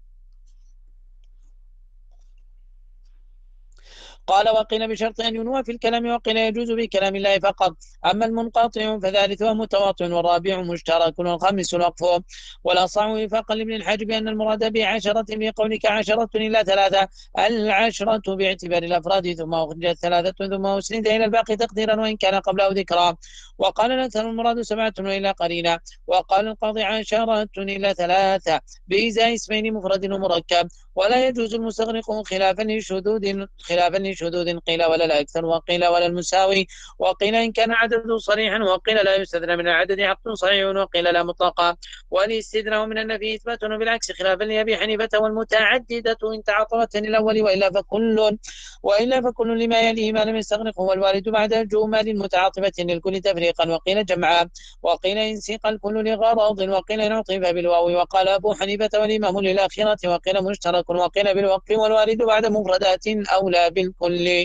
قال وقيل بشرط أن ينوى في الكلام، وقيل يجوز بكلام الله فقط. أما المنقطع فثالث ومتواطئ، والرابع مشترك، والخامس الوقف. والأصح وفاقا لابن الحاجب أن المراد ب10 بقولك 10 إلا 3، العشرة باعتبار الأفراد، ثم أخرجت 3 ثم أسند إلى الباقي تقديرا وإن كان قبله ذكرا. وقال الأكثر المراد 7 وإلا قرينة. وقال القاضي 10 إلا 3 بإزاء اسمين مفرد ومركب. ولا يجوز المستغرق خلافا لشذوذ قيل ولا الأكثر، وقيل ولا المساوي، وقيل إن كان عدد صريحا، وقيل لا يستثنى من العدد عقد صحيح، وقيل لا مطلقا. والاستثناء من النفي إثبات بالعكس خلافا لأبي حنيفة، والمتعددة إن تعاطفت الأول، وإلا فكل لما يليه ما لم يستغرق هو الوارد بعد الجمل متعاطفة للكل تفريقا، وقيل جمعا، وقيل إن سيق الكل لغرض، وقيل إن عطف بالواو، وقال أبو حنيفة والإمام للآخرة، وقيل مشترك، وقيل بالوقف، والوارد بعد مفردات أولى بالكل.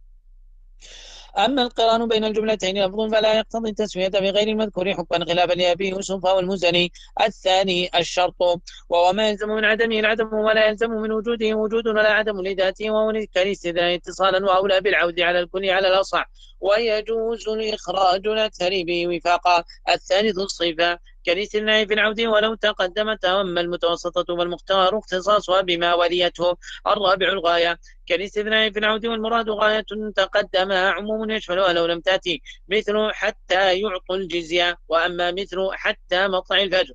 أما القران بين الجملتين لفظ فلا يقتضي التسوية بغير المذكور حكما خلافا لأبي يوسف والمزني. الثاني الشرط، وهو ما يلزم من عدمه العدم، ولا يلزم من وجوده وجود ولا عدم لذاته، وهو كالاستثناء اتصالا، وأولى بالعود على الكل على الأصح، ويجوز الإخراج الأكثر به وفاقا. الثالث الصفة كالاستثناء في العود ولو تقدمت، وأما المتوسطة والمختار اختصاصها بما وليته. الرابع الغاية كالاستثناء في العود والمراد غاية تقدمها عموم يشملها لو لم تأتي، مثل حتى يعطوا الجزية، وأما مثل حتى مطلع الفجر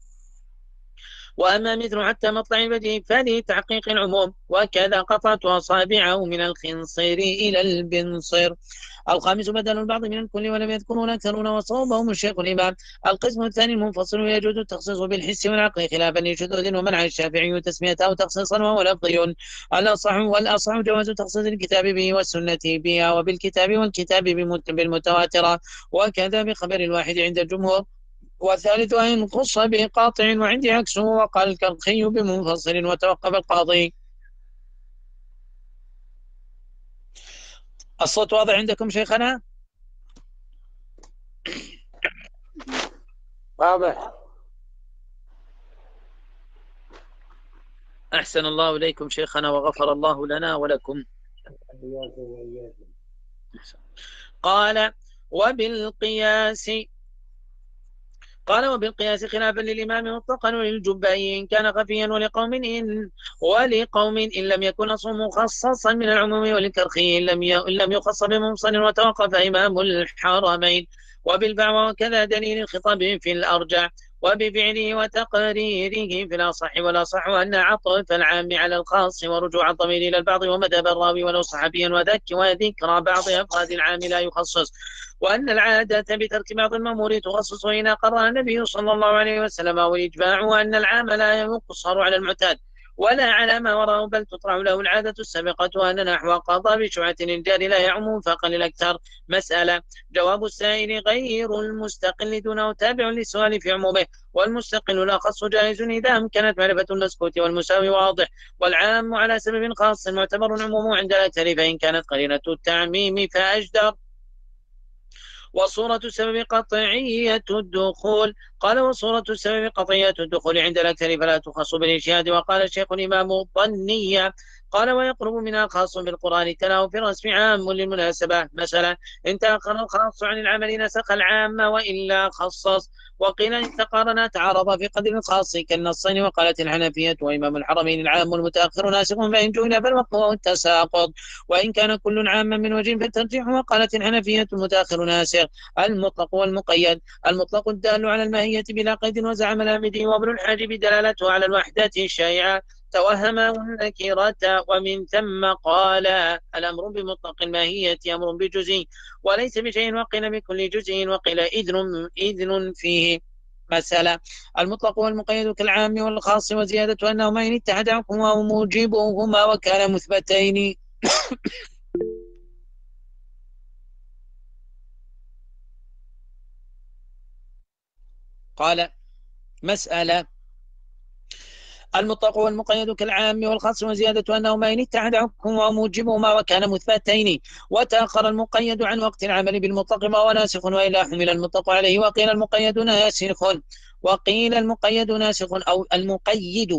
فلتحقيق العموم. وكذا قطعت أصابعه من الخنصير إلى البنصر. الخامس بدل البعض من الكل ولم يذكرون الأكثرون، وصوبهم الشيخ الإمام. القسم الثاني المنفصل يجوز التخصيص بالحس والعقل خلافا لشذوذ، ومنع الشافعي تسميته تخصيصا وهو لفظي. والأصح جواز تخصيص الكتاب به والسنة بها، وبالكتاب والكتاب بالمتواترة، وكذا بخبر الواحد عند الجمهور. والثالث أن خص بقاطع، وعندي عكسه، وقال الكرخي بمنفصل، وتوقف القاضي. الصوت واضح عندكم شيخنا؟ واضح. أحسن الله إليكم شيخنا وغفر الله لنا ولكم. قال وبالقياس قال وبالقياس خلافا للإمام مطلقا وللجبائي إن كان خفيا ولقوم إن لم يكن أصله مخصصا من العموم وللكرخي إن لم يخص بمفصل وتوقف إمام الحرمين وبالبعوى وكذا دليل الخطاب في الأرجع وبفعله وتقريره في الأصح والأصح أن عطف العام على الخاص ورجوع الضمير إلى البعض ومذهب الراوي ولو صحابيا وذكر بعض أفراد العام لا يخصص وأن العادة بترك بعض المأمور تخصص إن قرر النبي صلى الله عليه وسلم والإجماع أن العام لا يقصر على المعتاد ولا على ما وراءه بل تطرع له العادة السابقة وأن نحو قضى بشعة الجار لا يعم فقل الأكثر. مسألة جواب السائل غير المستقل دونه تابع للسؤال في عمومه والمستقل الأخص جائز إذا أمكنت معرفة المسكوت والمساوي واضح والعام على سبب خاص معتبر عمومه عند الأكثر فإن كانت قرينة التعميم فأجدر. وصورة السبب قطعية الدخول قال وصورة السبب قطعية الدخول عند الأكثر فلا تخص بالإجهاد وقال الشيخ الإمام الظنية قال ويقرب منها خاص بالقرآن تلاه في الرسم عام للمناسبة مثلا إن تأخر الخاص عن العمل نسخ العام وإلا خصص وقيل إن تقارن تعارض في قدر الخاص كالنصين وقالت الحنفية وإمام الحرمين العام المتأخر ناسخ فإن جهل فالوقت التساقط وإن كان كل عاما من وجه فالترجيح وقالت الحنفية المتأخر ناسخ المطلق والمقيد المطلق الدال على الماهية بلا قيد وزعم الآمدي وابن الحاجب دلالته على الوحدة الشائعة توهم النكرة ومن ثم قال الأمر بمطلق الماهية أمر بجزء وليس بشيء وقيل بكل جزء وقيل إذن فيه. مسألة المطلق والمقيد كالعام والخاص وزيادة أنهما إن اتحد حكمهما وموجبهما وكان مثبتين. قال مسألة المطلق والمقيد كالعام والخاص وزيادة أنهما إن اتحد حكمهما وموجبهما وكان مثبتين وتأخر المقيد عن وقت العمل بالمطلق ما هو ناسخ وإلا حمل المطلق عليه وقيل المقيد ناسخ أو المقيد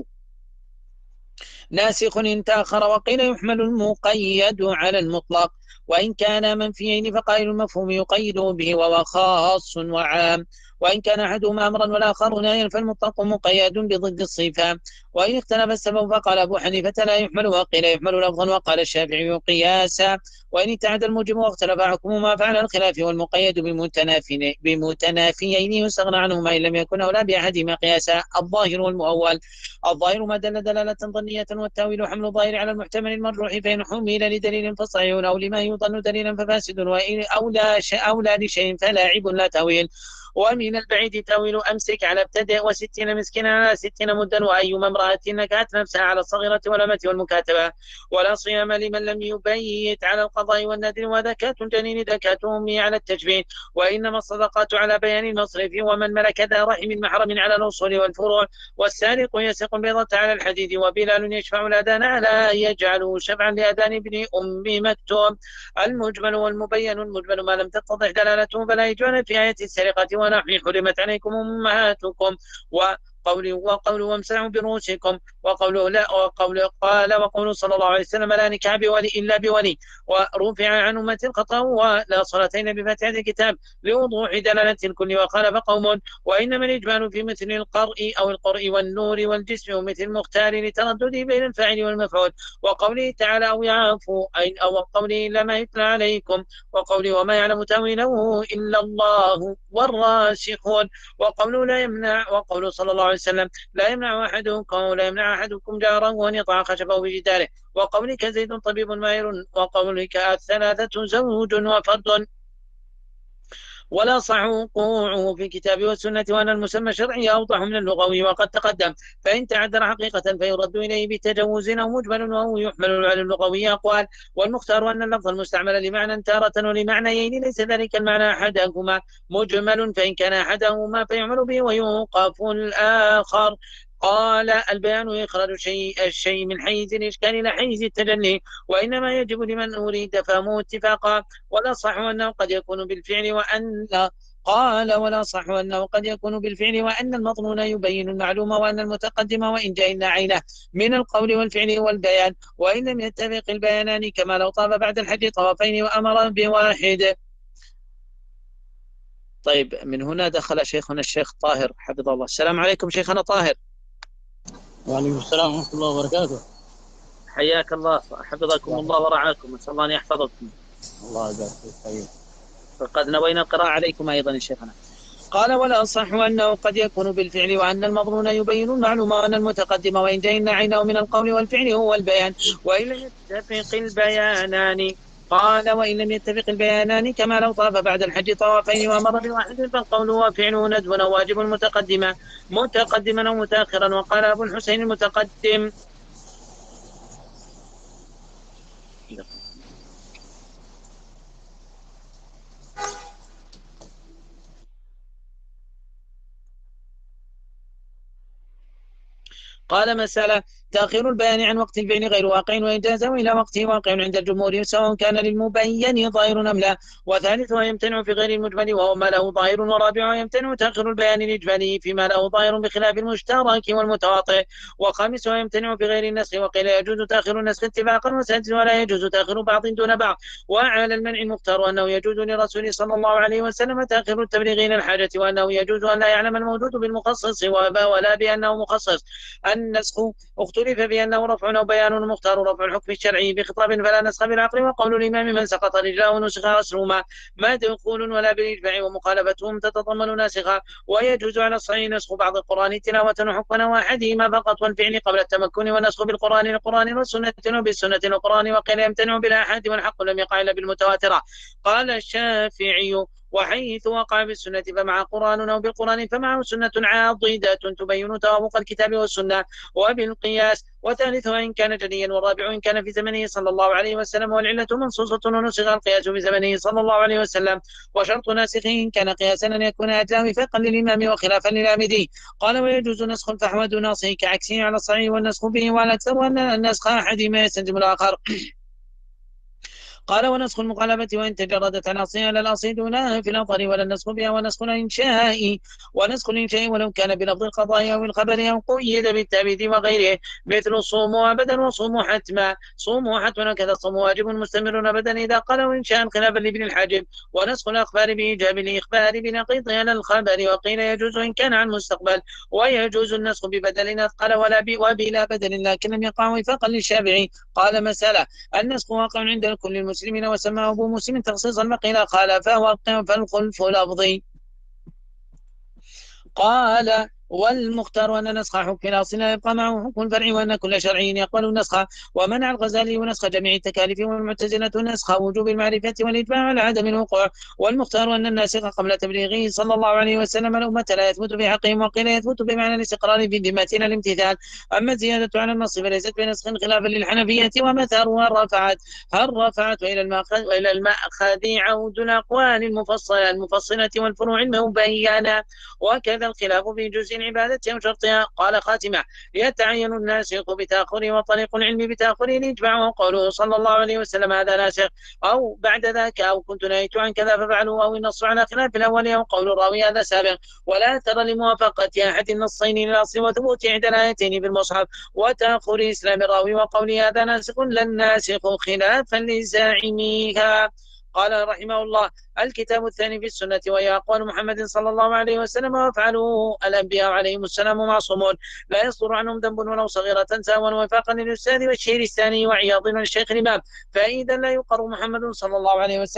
ناسخ إن تأخر وقيل يحمل المقيد على المطلق وإن كان منفيين فقائل المفهوم يقيد به وهو خاص وعام وإن كان أحدهما أمرا والآخر نهيا فالمطلق مقيد بضد الصفة وإن اختلف السبب فقال أبو حنيفة لا يحمل وقيل يحمل لفظا وقال الشافعي قياسا وإن اتعد الموجب واختلف حكمهما فعلى الخلاف والمقيد بمتنافيين يستغنى عنهما إن لم يكن أولى بأحدهما قياسا. الظاهر والمؤول الظاهر ما دل دلالة ظنية والتاويل حمل الظاهر على المحتمل المرجوح فإن حمل لدليل فصحيح أو لما يظن دليلا ففاسد أو لا لشيء فلاعب لا تاويل ومن البعيد تاويل أمسك على ابتدأ و60 مسكنا على 60 مدا وأيما امرأة نكعت نفسها على الصغيرة والأمة والمكاتبة ولا صيام لمن لم يبيت على القضاء والنذر وذكاة الجنين ذكاة أمي على التجبين وإنما الصدقات على بيان المصرف ومن ملك ذا رحم محرم على الأصول والفروع والسارق يسق البيضة على الحديد وبلال يشفع الأذان على يجعله شفعا لأذان ابن أم مكتوم. المجمل والمبين المجمل ما لم تتضح دلالته فلا يجعل في آية السرقة ونحن حرمت عليكم أمهاتكم وقول وامسحوا برؤوسكم وقوله لا وقول صلى الله عليه وسلم لا نكاح بولي إلا بولي ورفع عن أمة الخطأ ولا صلاتين بفاتحة الكتاب لوضوح دلالة الكل وخالف قوم وإنما الإجمال في مثل القرء والنور والجسم ومثل المختار لتردد بين الفاعل والمفعول وقوله تعالى أو يعفو أو قوله إلا ما يتلى عليكم وقوله وما يعلم تأويله إلا الله والراسخون وقوله لا يمنع وقوله صلى الله عليه وسلم لا يمنع أحدكم جاره وأن يطع خشبه بجداره وقولك زيد طبيب ماهر وقولك الثلاثة زوج وفرد ولا صح وقوعه في الكتاب والسنة وأن المسمى الشرعي أوضح من اللغوي وقد تقدم فإن تعذر حقيقة فيرد إليه بتجوز أو مجمل وهو يحمل على اللغوي أقوال والمختار أن اللفظ المستعمل لمعنى تارة ولمعنيين ليس ذلك المعنى أحدهما مجمل فإن كان أحدهما فيعمل به ويوقف الآخر. قال البيان إخراج الشيء من حيز الإشكال إلى حيز التجني وإنما يجب لمن أريد فهمه اتفاقا ولا صح أنه قد يكون بالفعل وأن المظنون يبين المعلوم وأن المتقدم وإن جئنا عينه من القول والفعل والبيان وإن لم يتفق البيانان كما لو طاف بعد الحج طوافين وأمر بواحد. طيب، من هنا دخل شيخنا الشيخ طاهر حفظه الله. السلام عليكم شيخنا طاهر. وعليكم السلام ورحمة الله وبركاته. حياك الله، حفظكم الله ورعاكم، نسأل الله أن يحفظكم. الله يبارك فيك حبيبي. فقد نوينا القراءة عليكم أيضا يا شيخنا. قال: ولا أصح أنه قد يكون بالفعل، وأن المظنون يبين المعلومة، وأن المتقدم وإن جئنا عينه من القول والفعل هو البيان، وإن لم يتفق البيانان. قال: وإن لم يتفق البيانان كما لو طاف بعد الحج طوافين ومر بواحد فالقول وفعله ندب أو واجب متقدما أو متأخرا. وقال أبو الحسين المتقدم: قال: مسألة تأخير البيان عن وقت الفعل غير واقع، وإن جازه إلى وقته واقع عند الجمهور، سواء كان للمبين ظاهر أم لا. وثالثها يمتنع في غير المجمل وهو ما له ظاهر. ورابعها يمتنع تأخير البيان الإجمالي فيما له ظاهر بخلاف المشترك والمتواطئ. وخامسها يمتنع في غير النسخ، وقيل يجوز تأخير النسخ اتفاقا، وسادسها ولا يجوز تأخير بعض دون بعض. وعلى المنع المختار أنه يجوز لرسول صلى الله عليه وسلم تأخير التبليغ إلى الحاجة، وأنه يجوز أن لا يعلم الموجود بالمخصص ولا بأنه مخصص. النسخ اختلف بأنه رفع أو بيان، المختار رفع الحكم الشرعي بخطاب فلا نسخ بالعقل. وقول الإمام: من سقط رجلاه نسخ أسرهما مدخول ولا بالإجماع، ومخالفتهم تتضمن ناسخا. ويجوز على الصحيح نسخ بعض القرآن تلاوة وحكما واحدهما فقط، والفعل قبل التمكن، ونسخ بالقرآن القرآن والسنة وبالسنة القرآن. وقيل يمتنع بالآحاد، والحق لم يقع إلا بالمتواترة. قال الشافعي: وحيث وقع بالسنة فمع قرآن أو بالقرآن فمعه سنة عاضدة تبين توافق الكتاب والسنة وبالقياس. وثالثها إن كان جليا. والرابع إن كان في زمنه صلى الله عليه وسلم، والعلة منصوصة ونسخ القياس في زمنه صلى الله عليه وسلم. وشرط ناسخه إن كان قياسا أن يكون أجزاء وفاقا للإمام وخلافا للآمدي. قال: ويجوز نسخ الفحوى دون ناصه كعكسه على الصحيح والنسخ به، والأكثر وأن النسخ أحدهما يستلزم الآخر. قال: ونسخ المخالفة وإن تجردت عن أصلها على الأصل دونها في الأظهر، ولا النسخ بها. ونسخ الإنشاء ولو كان بلفظ القضاء أو الخبر أو قيد بالتأبيد وغيره، مثل صوموا أبدا وصوموا حتما. صوموا حتما وكذا الصوم واجب مستمر أبدا إذا قالوا إنشاء خلافا لابن الحاجب. ونسخ الأخبار بإيجاب الإخبار بنقيضها على الخبر. وقيل يجوز إن كان عن مستقبل. ويجوز النسخ ببدل أثقل وبلا بدل، لكن لم يقع وفاقا للشافعي. قال: مسألة النسخ واقع عند كل المسلمين، وسماه أبو مسلم تخصيصا، وقيل خالفه فالخلف لفظي. قال: والمختار أن نسخ حكم الأصل لا يبقى معه حكم الفرع، وأن كل شرعي يقبل النسخ. ومنع الغزالي نسخ جميع التكاليف، والمعتزلة نسخ وجوب المعرفة والإجماع على عدم الوقوع. والمختار أن الناسخ قبل تبليغه صلى الله عليه وسلم الأمة لا يثبت في حقهم، وقيل يثبت بمعنى الاستقرار في ذمتنا الامتثال. أما الزيادة على النص فليست بنسخ خلافا للحنفية، ومثارها الرفعت إلى المأخذ عود الأقوال المفصلة والفروع المبينة، وكذا الخلاف في جزء العبادة أو شرطها. قال: خاتمة: يتعين الناسخ بتأخره، وطريق العلم بتأخره الإجماع، وقوله صلى الله عليه وسلم هذا ناسخ، أو بعد ذاك، أو كنت نهيت عن كذا ففعلوا، أو النص على خلاف الأول، أو قول الراوي هذا سابق. ولا ترى لموافقة أحد النصين للأصل وثبوت إحدى الآيتين بالمصحف وتأخر إسلام الراوي وقوله هذا ناسخ لا الناسخ خلافا لزاعميها. قال رحمه الله: الكتاب الثاني في السنة، وهي أقوال محمد صلى الله عليه وسلم، وأفعاله الأنبياء عليهم السلام معصومون، لا يصدر عنهم ذنب ولو صغيرة سهوا، وفاقا للأستاذ والشهير الثاني وعياض والشيخ الإمام. فإذا لا يقر محمد صلى الله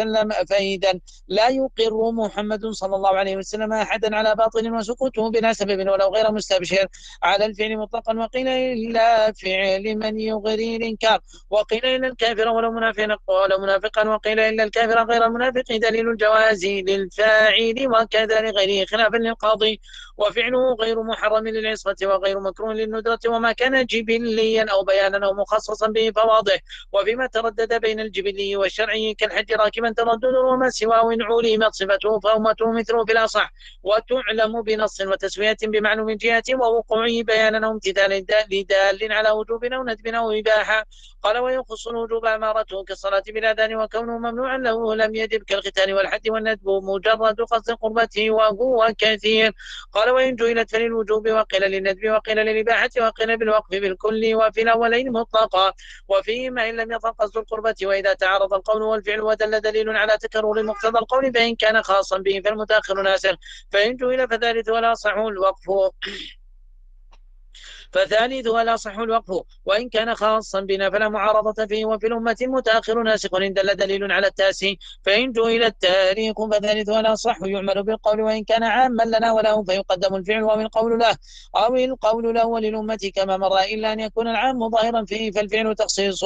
عليه وسلم أحدا على باطل، وسكوته بلا سبب ولو غير مستبشر على الفعل مطلقا. وقيل إلا فعل من يغري الإنكار، وقيل إلا الكافر ولو منافقا، وقيل إلا الكافر غير المنافق دليل الجواز للفاعل وكذا لغيره خلافا للقاضي. وفعله غير محرم للعصمة وغير مكروه للندرة، وما كان جبليا أو بيانا أو مخصصا به فواضح. وفيما تردد بين الجبلي والشرعي كالحج راكبا تردد، وما سواه إن علمت صفته فأمته مثله في الأصح، وتعلم بنص وتسوية بمعلوم جهة ووقوعه بيانا أو امتثالا لدال على وجوب أو ندب أو إباحة. قال: ويخص الوجوب أمارته كالصلاة بالأذان، وكونه ممنوعا له لم يدب كالختان والحد والندب مجرد قصد قربته وهو كثير. قال وإن جئلت فللوجوب وقيل للندب وقيل للإباحة وقيل بالوقف بالكل وفي الأولين مطلقا، وفيهما إن لم يطلق قصد القربة. وإذا تعارض القول والفعل ودل دليل على تكرر مقتضى القول فإن كان خاصا به فالمتأخر ناسخ، فإن جئل فثالث ولا صح الوقف وإن كان خاصا بنا فلا معارضة فيه. وفي الأمة المتأخر ناسخ إن دل دليل على التاسي، فإن جئل التاريخ فثالث ولا صح يعمل بالقول وإن كان عاما لنا وله فيقدم الفعل أو القول له وللأمة كما مر، إلا أن يكون العام ظاهرا فيه فالفعل تخصيص.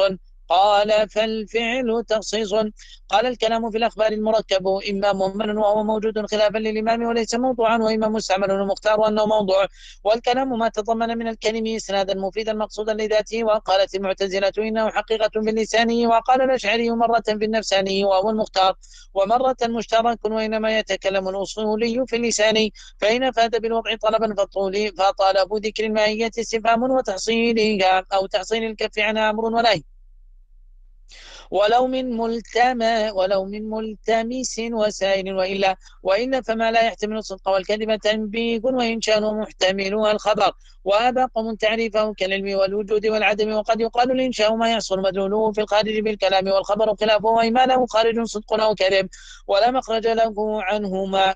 قال الكلام في الأخبار المركب إما مهمل وهو موجود خلافا للإمام وليس موضوعا، وإما مستعمل المختار أنه موضوع. والكلام ما تضمن من الكلم إسنادا مفيدا مقصودا لذاته. وقالت المعتزلة إنه حقيقة باللساني، وقال الأشعري مرة بالنفساني وهو المختار، ومرة مشترك، وإنما يتكلم الأصولي في اللسان. فإن أفاد بالوضع طلبا فطلب ذكر الماهية استفهام وتحصيلها أو تحصيل الكف عنها أمر ونهي، ولو من ملتمس وسائل، وإلا فما لا يحتمل الصدق والكذب تنبيه وإنشاء محتملها الخبر. وأبى قوم تعريفه كالعلم والوجود والعدم. وقد يقال الإنشاء ما يحصل مدلوله في الخارج بالكلام، والخبر خلافه وإما له خارج صدق أو كذب ولا مخرج له عنهما.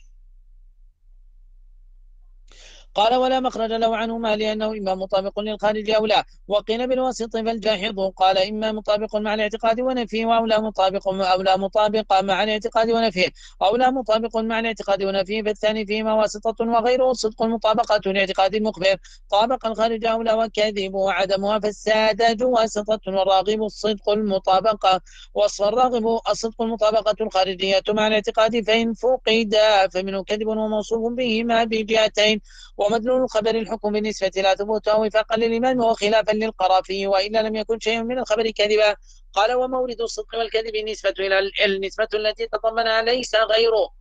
قال ولا مخرج له عنهما لأنه إما مطابق للخارج أو لا. وقيل بالوسط فالجاحظ قال إما مطابق مع الاعتقاد ونفيه أو لا مطابق مع الاعتقاد ونفيه فالثاني فيما واسطة وغيره صدق المطابقة لاعتقاد المخبر طابق الخارج أو لا وكذب وعدمها فالسادة واسطة والراغب الصدق المطابقة الصدق المطابقة الخارجية مع الاعتقاد فإن فقد فمنه كذب وموصوف بهما بجهتين. ومدلول الخبر الحكم بالنسبة لا ثبوت أو وفاقا للإمام وخلافا للقرافي، وإلا لم يكن شيء من الخبر كذبا. قال ومورد الصدق والكذب النسبة التي تضمنها ليس غيره،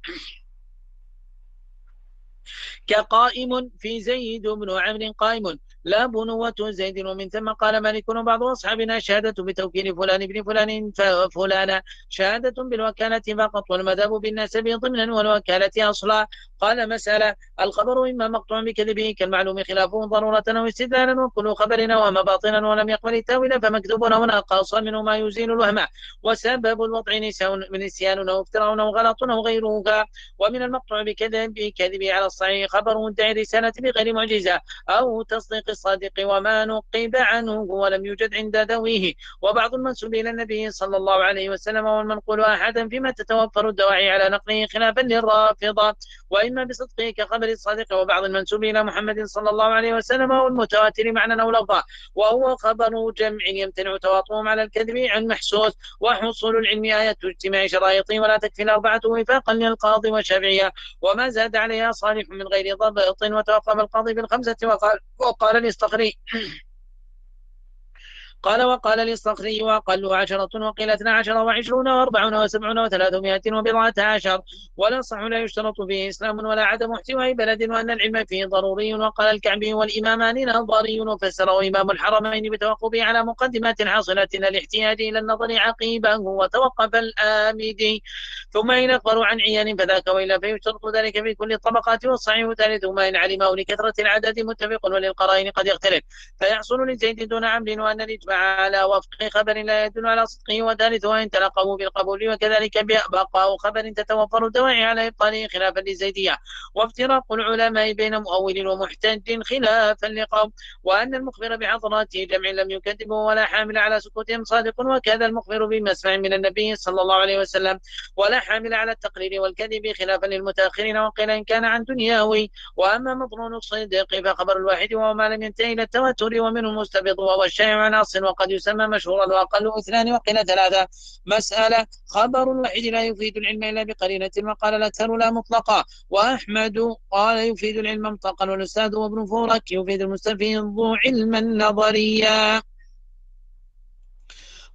كقائم في زيد بن عمرو قائم لا بنوة زيد. ومن ثم قال مالك وبعض أصحابنا شهادة بتوكيل فلان بن فلان فلان شهادة بالوكالة فقط، والمذهب بالنسب ضمنا والوكالة أصلا. قال مسألة الخبر إما مقطوع بكذبه كالمعلوم خلافه ضرورة أو استدلالا، وكل خبر وما باطنا ولم يقبل التاويل فمكذوب أو ناقص منه ما يزيل الوهم، وسبب الوضع نسيان أو افتراء أو غلط أو غيره. ومن المقطوع بكذبه على الصحيح خبر مدعي الرسالة بغير معجزة أو تصديق الصادق وما نقب عنه ولم يوجد عند ذويه. وبعض المنسوب إلى النبي صلى الله عليه وسلم والمنقول أحدا فيما تتوفر الدواعي على نقله خلافا للرافضة، وإما بصدقه كخبر الصادق. وبعض المنسوب إلى محمد صلى الله عليه وسلم والمتواتر معنى أو لفظا، وهو خبر جمع يمتنع تواطؤهم على الكذب عن محسوس. وحصول العلم آية اجتماع شرائطه ولا تكفي الأربعة وفاقا للقاضي والشافعية، وما زاد عليها صالح من غير ضبط. وتوقف القاضي بالخمسة وقال للصخري وأقل 10 وقيل 12 و20 و40 و70 و300 وبضعة عشر. ولا صح لا يشترط فيه إسلام ولا عدم احتواء بلد، وأن العلم فيه ضروري. وقال الكعبي والإمامان نظري، وفسره إمام الحرمين بتوقفه على مقدمات حاصلة الاحتياج إلى النظر عقيبه وتوقف الآمدي. ثم إن أخبروا عن عيان فذاك، وإلا فيشترط ذلك في كل الطبقات. والصحيح ثالثهما إن علمه لكثرة العدد متفق، وللقرائن قد يختلف فيحصل لزيد دون عمرو، وأن الإجماع على وفق خبر لا يدل على صدقه. وثالثها إن تلقوا بالقبول، وكذلك بقاء خبر تتوفر الدواعي على إبطاله خلافا للزيدية. وافتراق العلماء بين مؤول ومحتج خلافا لقوم، وأن المخبر بحضرات جمع لم يكذبه ولا حامل على سكوتهم صادق، وكذا المخبر بمسمع من النبي صلى الله عليه وسلم ولا حامل على التقرير والكذب خلافا للمتأخرين. وقيل إن كان عن دنياوي. وأما مظنون الصدق فخبر الواحد وهو ما لم ينتهي إلى التواتر، ومنه المستبط وهو الشائع ناص وقد يسمى مشهورا، وأقل 2 وقيل 3. مسألة خبر الواحد لا يفيد العلم إلا بقرينة، وقال الأكثر لا مطلقا. وأحمد قال يفيد العلم مطلقا، والأستاذ وابن فورك يفيد المستفيض علما نظريا.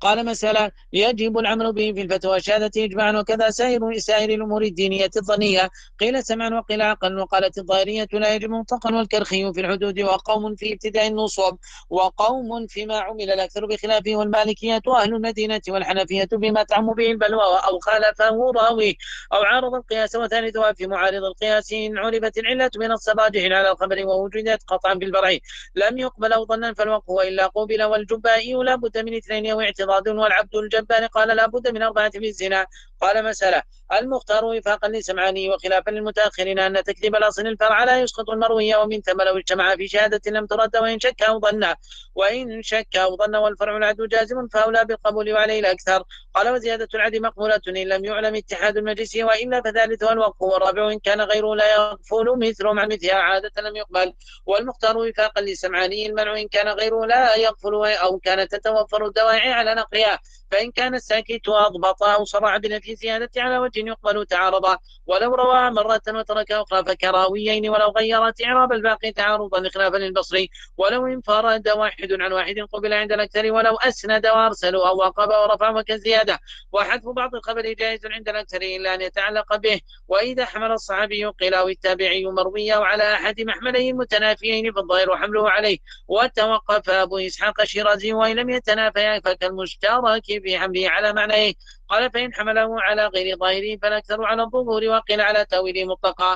قال مسألة يجب العمل به في الفتوى والشهادة إجماعا، وكذا سائر الأمور الدينية الظنية. قيل سمعا وقيل عقلا، وقالت الظاهرية لا يجب مطلقا، والكرخي في الحدود، وقوم في ابتداء النصوب، وقوم فيما عمل الأكثر بخلافه، والمالكية وأهل المدينة، والحنفية بما تعم به البلوى أو خالفه راوي أو عارض القياس، وثالثها في معارض القياس إن عرفت العلة من الصباجح على الخبر ووجدت قطعا بالبرع لم يقبل أو ظنا فالوقف وإلا قبل. والجبائي لا بد من اثنين أو اعتراض، والعبد الجبار قال لا بد من أربعة في الزنا. قال مسألة المختار وفاقا لسمعاني وخلافا للمتأخرين أن تكذيب الأصل الفرع لا يسقط المروي، ومن ثم لو اجتمع في شهادة لم ترد وإن شك أو ظن، والفرع العدل جازم فأولى بالقبول وعليه الأكثر. قال وزيادة العدل مقبولة إن لم يعلم اتحاد المجلس، وإلا فثالثها الوقف، والرابع إن كان غيره لا يغفل مثله مع مثلها عادة لم يقبل. والمختار وفاقا لسمعاني المنع إن كان غيره لا يغفل أو كانت تتوفر الدواعي على نقلها، فإن كان الساكت أضبط أو صرع بنفي زيادة على وجه يقبل تعارضا، ولو روى مرة وترك أخرى فكراويين، ولو غيرت إعراب الباقي تعارضا خلافا للبصري، ولو انفرد واحد عن واحد قبل عند الأكثر، ولو أسند وأرسلوا أو وقب ورفع وكالزيادة. وحذف بعض الخبر جائز عند الأكثر إلا أن يتعلق به، وإذا حمل الصحابي قيل أو التابعي مرويه على أحد محملين المتنافيين فالظاهر حمله عليه. وتوقف أبو إسحاق الشيرازي وإن لم يتنافيا فكالمشترك في حمله على معنيه. قال فإن حمله على غير ظاهره فالأكثر على الظهور، وقيل على تأويله مطلقا.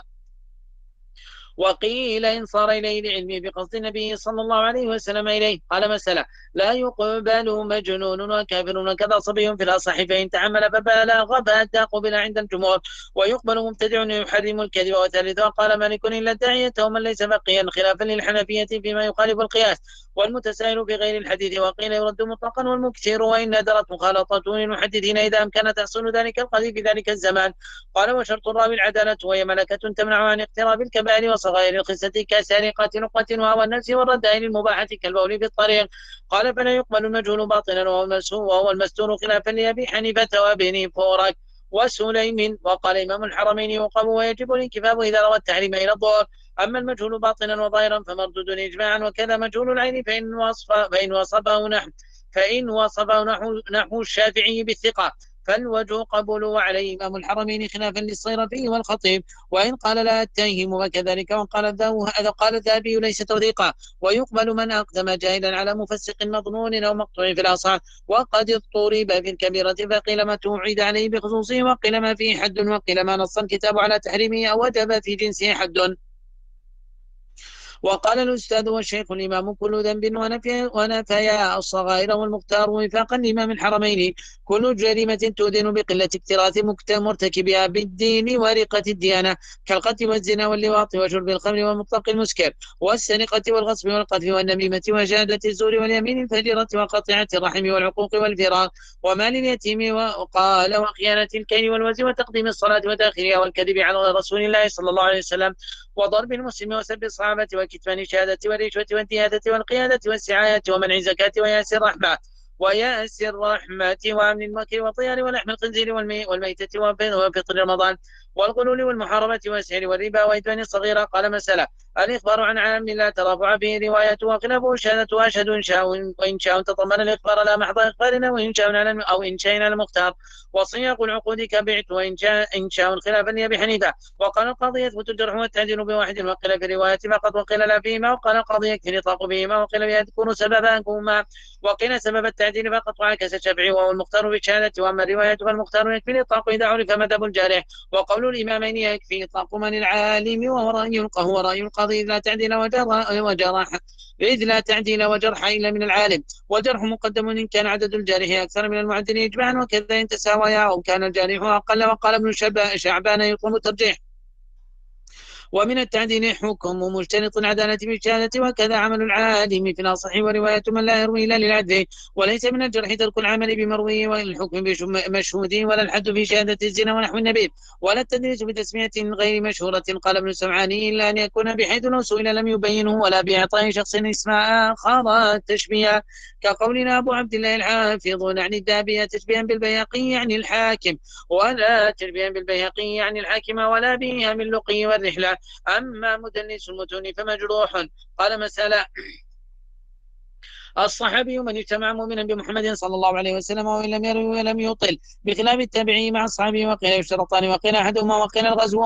وقيل إن صار إليه لعلمه بقصد النبي صلى الله عليه وسلم إليه. قال مسألة لا يقبل مجنون وكافر وكذا صبي في الأصح، فإن تعمل فبالغ فأدى قبل عند الجمهور، ويقبل مبتدع يحرم الكذب. وثالثها قال مالك إلا الداعية ومن ليس فقيا خلافا للحنفية فيما يخالف القياس، والمتسائل في غير الحديث. وقيل يرد مطلقا والمكثر وإن ندرت مخالطته للمحدثين إذا أمكن تحصل ذلك القذف في ذلك الزمان. قال وشرط الراوي العدالة وهي ملكة تمنع عن اقتراب الكبائر وصغائر الخسة كسارقة نقة وهوى النفس والردائل المباحة كالبول في الطريق. قال فلا يقبل المجهول باطلا وهو المستور خلافا لأبي حنيفة وابن فورك وسليم. وقال إمام الحرمين يقام ويجب الانكفاف إذا روى التحريم إلى الظهر. أما المجهول باطنا وظاهرا فمردود إجماعا، وكذا مجهول العين فإن وصفه نحو الشافعي بالثقة فالوجه قبول، وعليه إمام الحرمين خلافا للصيرفي والخطيب، وإن قال لا أتهم وكذلك، وقال الذهبي ليس توثيقا، ويقبل من أقدم جاهلا على مفسق مظنون أو مقطوع في الأصح. وقد اضطرب في الكبيرة فقيل ما توعد عليه بخصوصه، وقيل ما فيه حد، وقيل ما نص الكتاب على تحريمه أو وجب في جنسه حد. وقال الأستاذ والشيخ الإمام كل ذنب ونفيا الصغائر، والمختار وفاقا لإمام الحرمين كل جريمة تؤذن بقلة اكتراث مرتكبها بالدين ورقة الديانة، كالقتل والزنا واللواط وشرب الخمر ومطلق المسكر والسرقة والغصب والقذف والنميمة وشهادة الزور واليمين الفجرة وقطيعة الرحم والعقوق والفراق ومال اليتيم. وقال وخيانة الكيل والوزن وتقديم الصلاة وتأخيرها والكذب على رسول الله صلى الله عليه وسلم وضرب المسلم وسب الصحابة وكتمان الشهادة والرشوة والديادة والقيادة والسعاية ومنع الزكاة ويأس الرحمة وأمن المكر والطيار ولحم الخنزير والميتة وفطر رمضان والغلول والمحاربة والسحر والربا وإتيان الصغيرة. قال مسألة الإخبار عن عام لا ترافع به روايته وخلافه شهادة أشهد وإن شاء تضمن الإخبار لا محض إخبارنا وإن شاء على المختار. وصياغ العقود كبعت وإن شاء خلافا لأبي حنيفة. وقال القاضي يثبت الجرح والتعديل بواحد، وقيل في رواية فقط وقيل لا فيهما. وقال القاضي يكفي الإطلاق بهما، وقيل يذكر سببهما وقيل سبب التعديل فقط، وعكس الشافعي وهو المختار بالشهادة. وأما الرواية فالمختار يكفي الإطلاق إذا عرف مذهب الجارح. وقول الإمامين يكفي إطلاق من العالم وهو رأي القاضي إذ لا تعديل وجرح إلا من العالم، والجرح مقدم إن كان عدد الجارح أكثر من المعدل إجماعا، وكذا إن تساويا أو كان الجارح أقل. وقال ابن شعبان يطلب الترجيح. ومن التعديل حكم مجتنط العدالة بالشهادة، وكذا عمل العالم في الأصح ورواية من لا يروي إلا للعدل. وليس من الجرح ترك العمل بمرويه والحكم بمشهوده، ولا الحد في شهادة الزنا ونحو النبي، ولا التدريس بتسمية غير مشهورة. قال ابن سمعاني إلا أن يكون بحيث لو سئل لم يبينه، ولا بإعطاء شخص اسم آخر تشبيها، كقولنا أبو عبد الله الحافظ عن الدابية تشبيها بالبيهقي يعني الحاكم، ولا تشبيها بالبيهقي يعني الحاكم، ولا بها من لقي والرحلة. أما مدلس المتون فمجروح. قال مسألة الصحابي من اجتمع مؤمنا بمحمد صلى الله عليه وسلم وإن لم يروي ولم يطل، بخلاف التابعي مع الصحابي، وقيل يشترطان وقيل أحدهما وقيل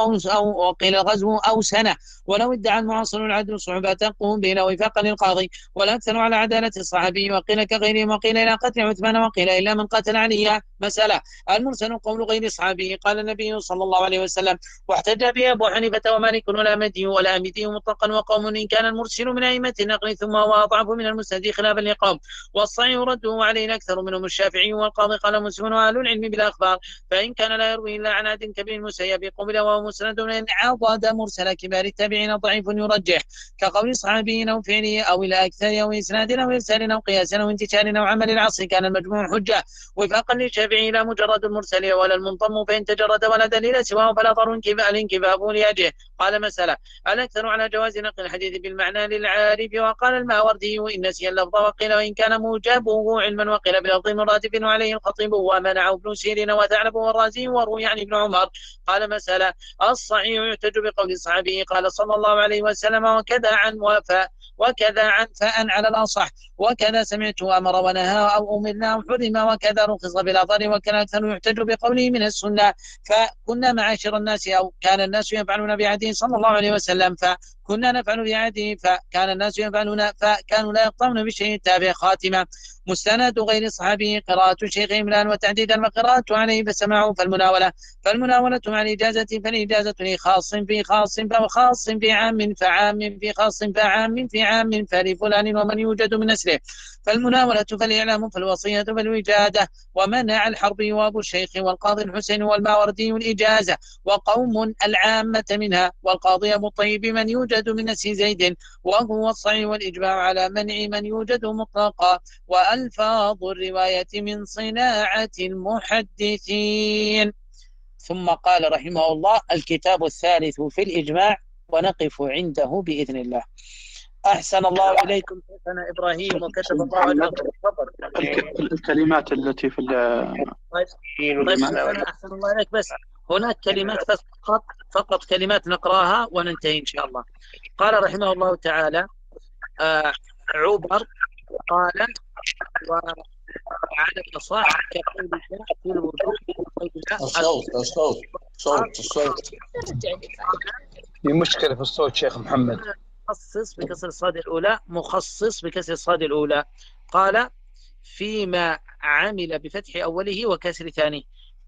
الغزو أو سنة، ولو ادعى المعاصر العدل صعوبة تقوم به وفاقا للقاضي، والأكثر على عدالة الصحابي، وقيل كغيره، وقيل إلى قتل عثمان، وقيل إلا من قتل عليا. مسألة. المرسل قول غير الصحابي. قال النبي صلى الله عليه وسلم: واحتج به أبو حنيفة ومالك والآمدي مطلقا، وقوم إن كان المرسل من أئمة النقل ثم هو أضعف من المسند خلافا لقوم، والصحيح رده عليه الأكثر منهم الشافعي والقاضي. قال مسلم وأهل العلم بالأخبار، فإن كان لا يروي إلا عن عاد كبير المسيب قبل وهو مسند، إن عضد مرسل كبار التابعين ضعيف يرجح، كقول صحابي أو فعله أو إلى أكثر أو إسناد أو إرسال أو قياس أو انتشار أو عمل العصر، كان المجموع حجة وفاقا للشافعي لا مجرد المرسل ولا المنضم، فإن تجرد ولا دليل سواه فلا ضر الانكفاف لأجله. قال مسألة. الأكثر على جواز نقل الحديث بالمعنى للعارف، وقال الماوردي وإن نسي اللفظ، وقيل وإن كان موجبه علما، وقيل بلفظ مراتب وعليه الخطيب ومنعه ابن سيرين وثعلب والرازي وروي عن ابن عمر. قال مسألة. الصحيح يحتج بقول الصحابي قال صلى الله عليه وسلم وكذا عن فأن على الأصح، وكذا سمعت أمر ونهى أو أمرنا أو حرم، وكذا رخص بالأثر، وكان أكثر يحتج بقوله من السنة. فكنا معاشر الناس أو كان الناس يفعلون بعهده صلى الله عليه وسلم، فكنا نفعل بعهده، فكان الناس يفعلون، فكانوا لا يقطعون بشيء التابع. خاتمة. مستند غير الصحابي قراءة الشيخ إملاء وتعديدا، وقراءة عليه فسمعه، فالمناولة مع الإجازة، فالإجازة لخاص في خاص فخاص في عام فعام في خاص فعام في عام فلفلان ومن يوجد من نسله، فالمناولة فالإعلام فالوصية فالوجادة، ومنع الحربي وأبو الشيخ والقاضي الحسين والماوردي الإجازة، وقوم العامة منها، والقاضي أبو الطيب من يوجد من نسل زيد، وهو الصحيح والإجماع على منع من يوجد مطلقا، وألفاظ الرواية من صناعة المحدثين. ثم قال رحمه الله: الكتاب الثالث في الإجماع، ونقف عنده بإذن الله. أحسن الله إليكم شيخنا إبراهيم، وكتب الله أجركم. الكلمات التي في طيب أحسن الله إليك، بس هناك كلمات فقط كلمات نقراها وننتهي إن شاء الله. قال رحمه الله تعالى: عبر قال وعلى الأصح كقول الله في الوضوء. الصوت في مشكلة في الصوت شيخ محمد. مخصص بكسر الصاد الأولى، مخصص بكسر الصاد الأولى. قال: فيما عمل بفتح أوله وكسر ثانيه.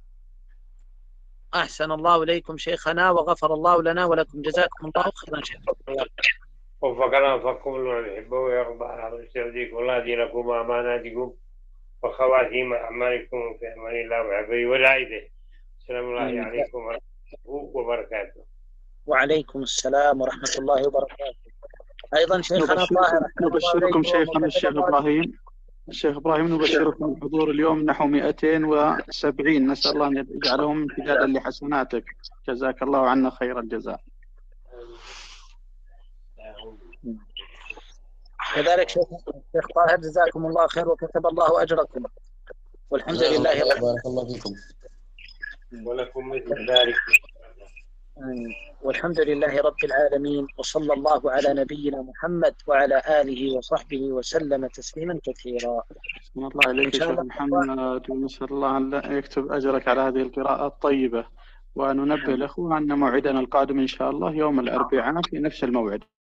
أحسن الله إليكم شيخنا، وغفر الله لنا ولكم، جزاكم الله خيرا شيخنا. وفقنا وفقكم الله يحبه ويرضى على سيديكم الله دينكم وأماناتكم وخواتيم أعمالكم في أمان الله وحفظه ورعايته. السلام الله عليكم ورحمة الله وبركاته. وعليكم السلام ورحمة الله وبركاته. أيضا شيخنا طاهر، نبشركم شيخنا الشيخ إبراهيم نبشركم بحضور اليوم نحو 270، نسأل الله أن يجعلهم امتدادا لحسناتك، جزاك الله عنا خير الجزاء. كذلك شيخ طاهر جزاكم الله خير وكتب الله أجركم، والحمد لله بارك الله فيكم ولكم مثل ذلك. والحمد لله رب العالمين، وصلى الله على نبينا محمد وعلى آله وصحبه وسلم تسليما كثيرا. الله عليك شيخ محمد، ونسأل الله أن يكتب أجرك على هذه القراءة الطيبة، وننبه الأخوة أن موعدنا القادم إن شاء الله يوم الأربعاء في نفس الموعد.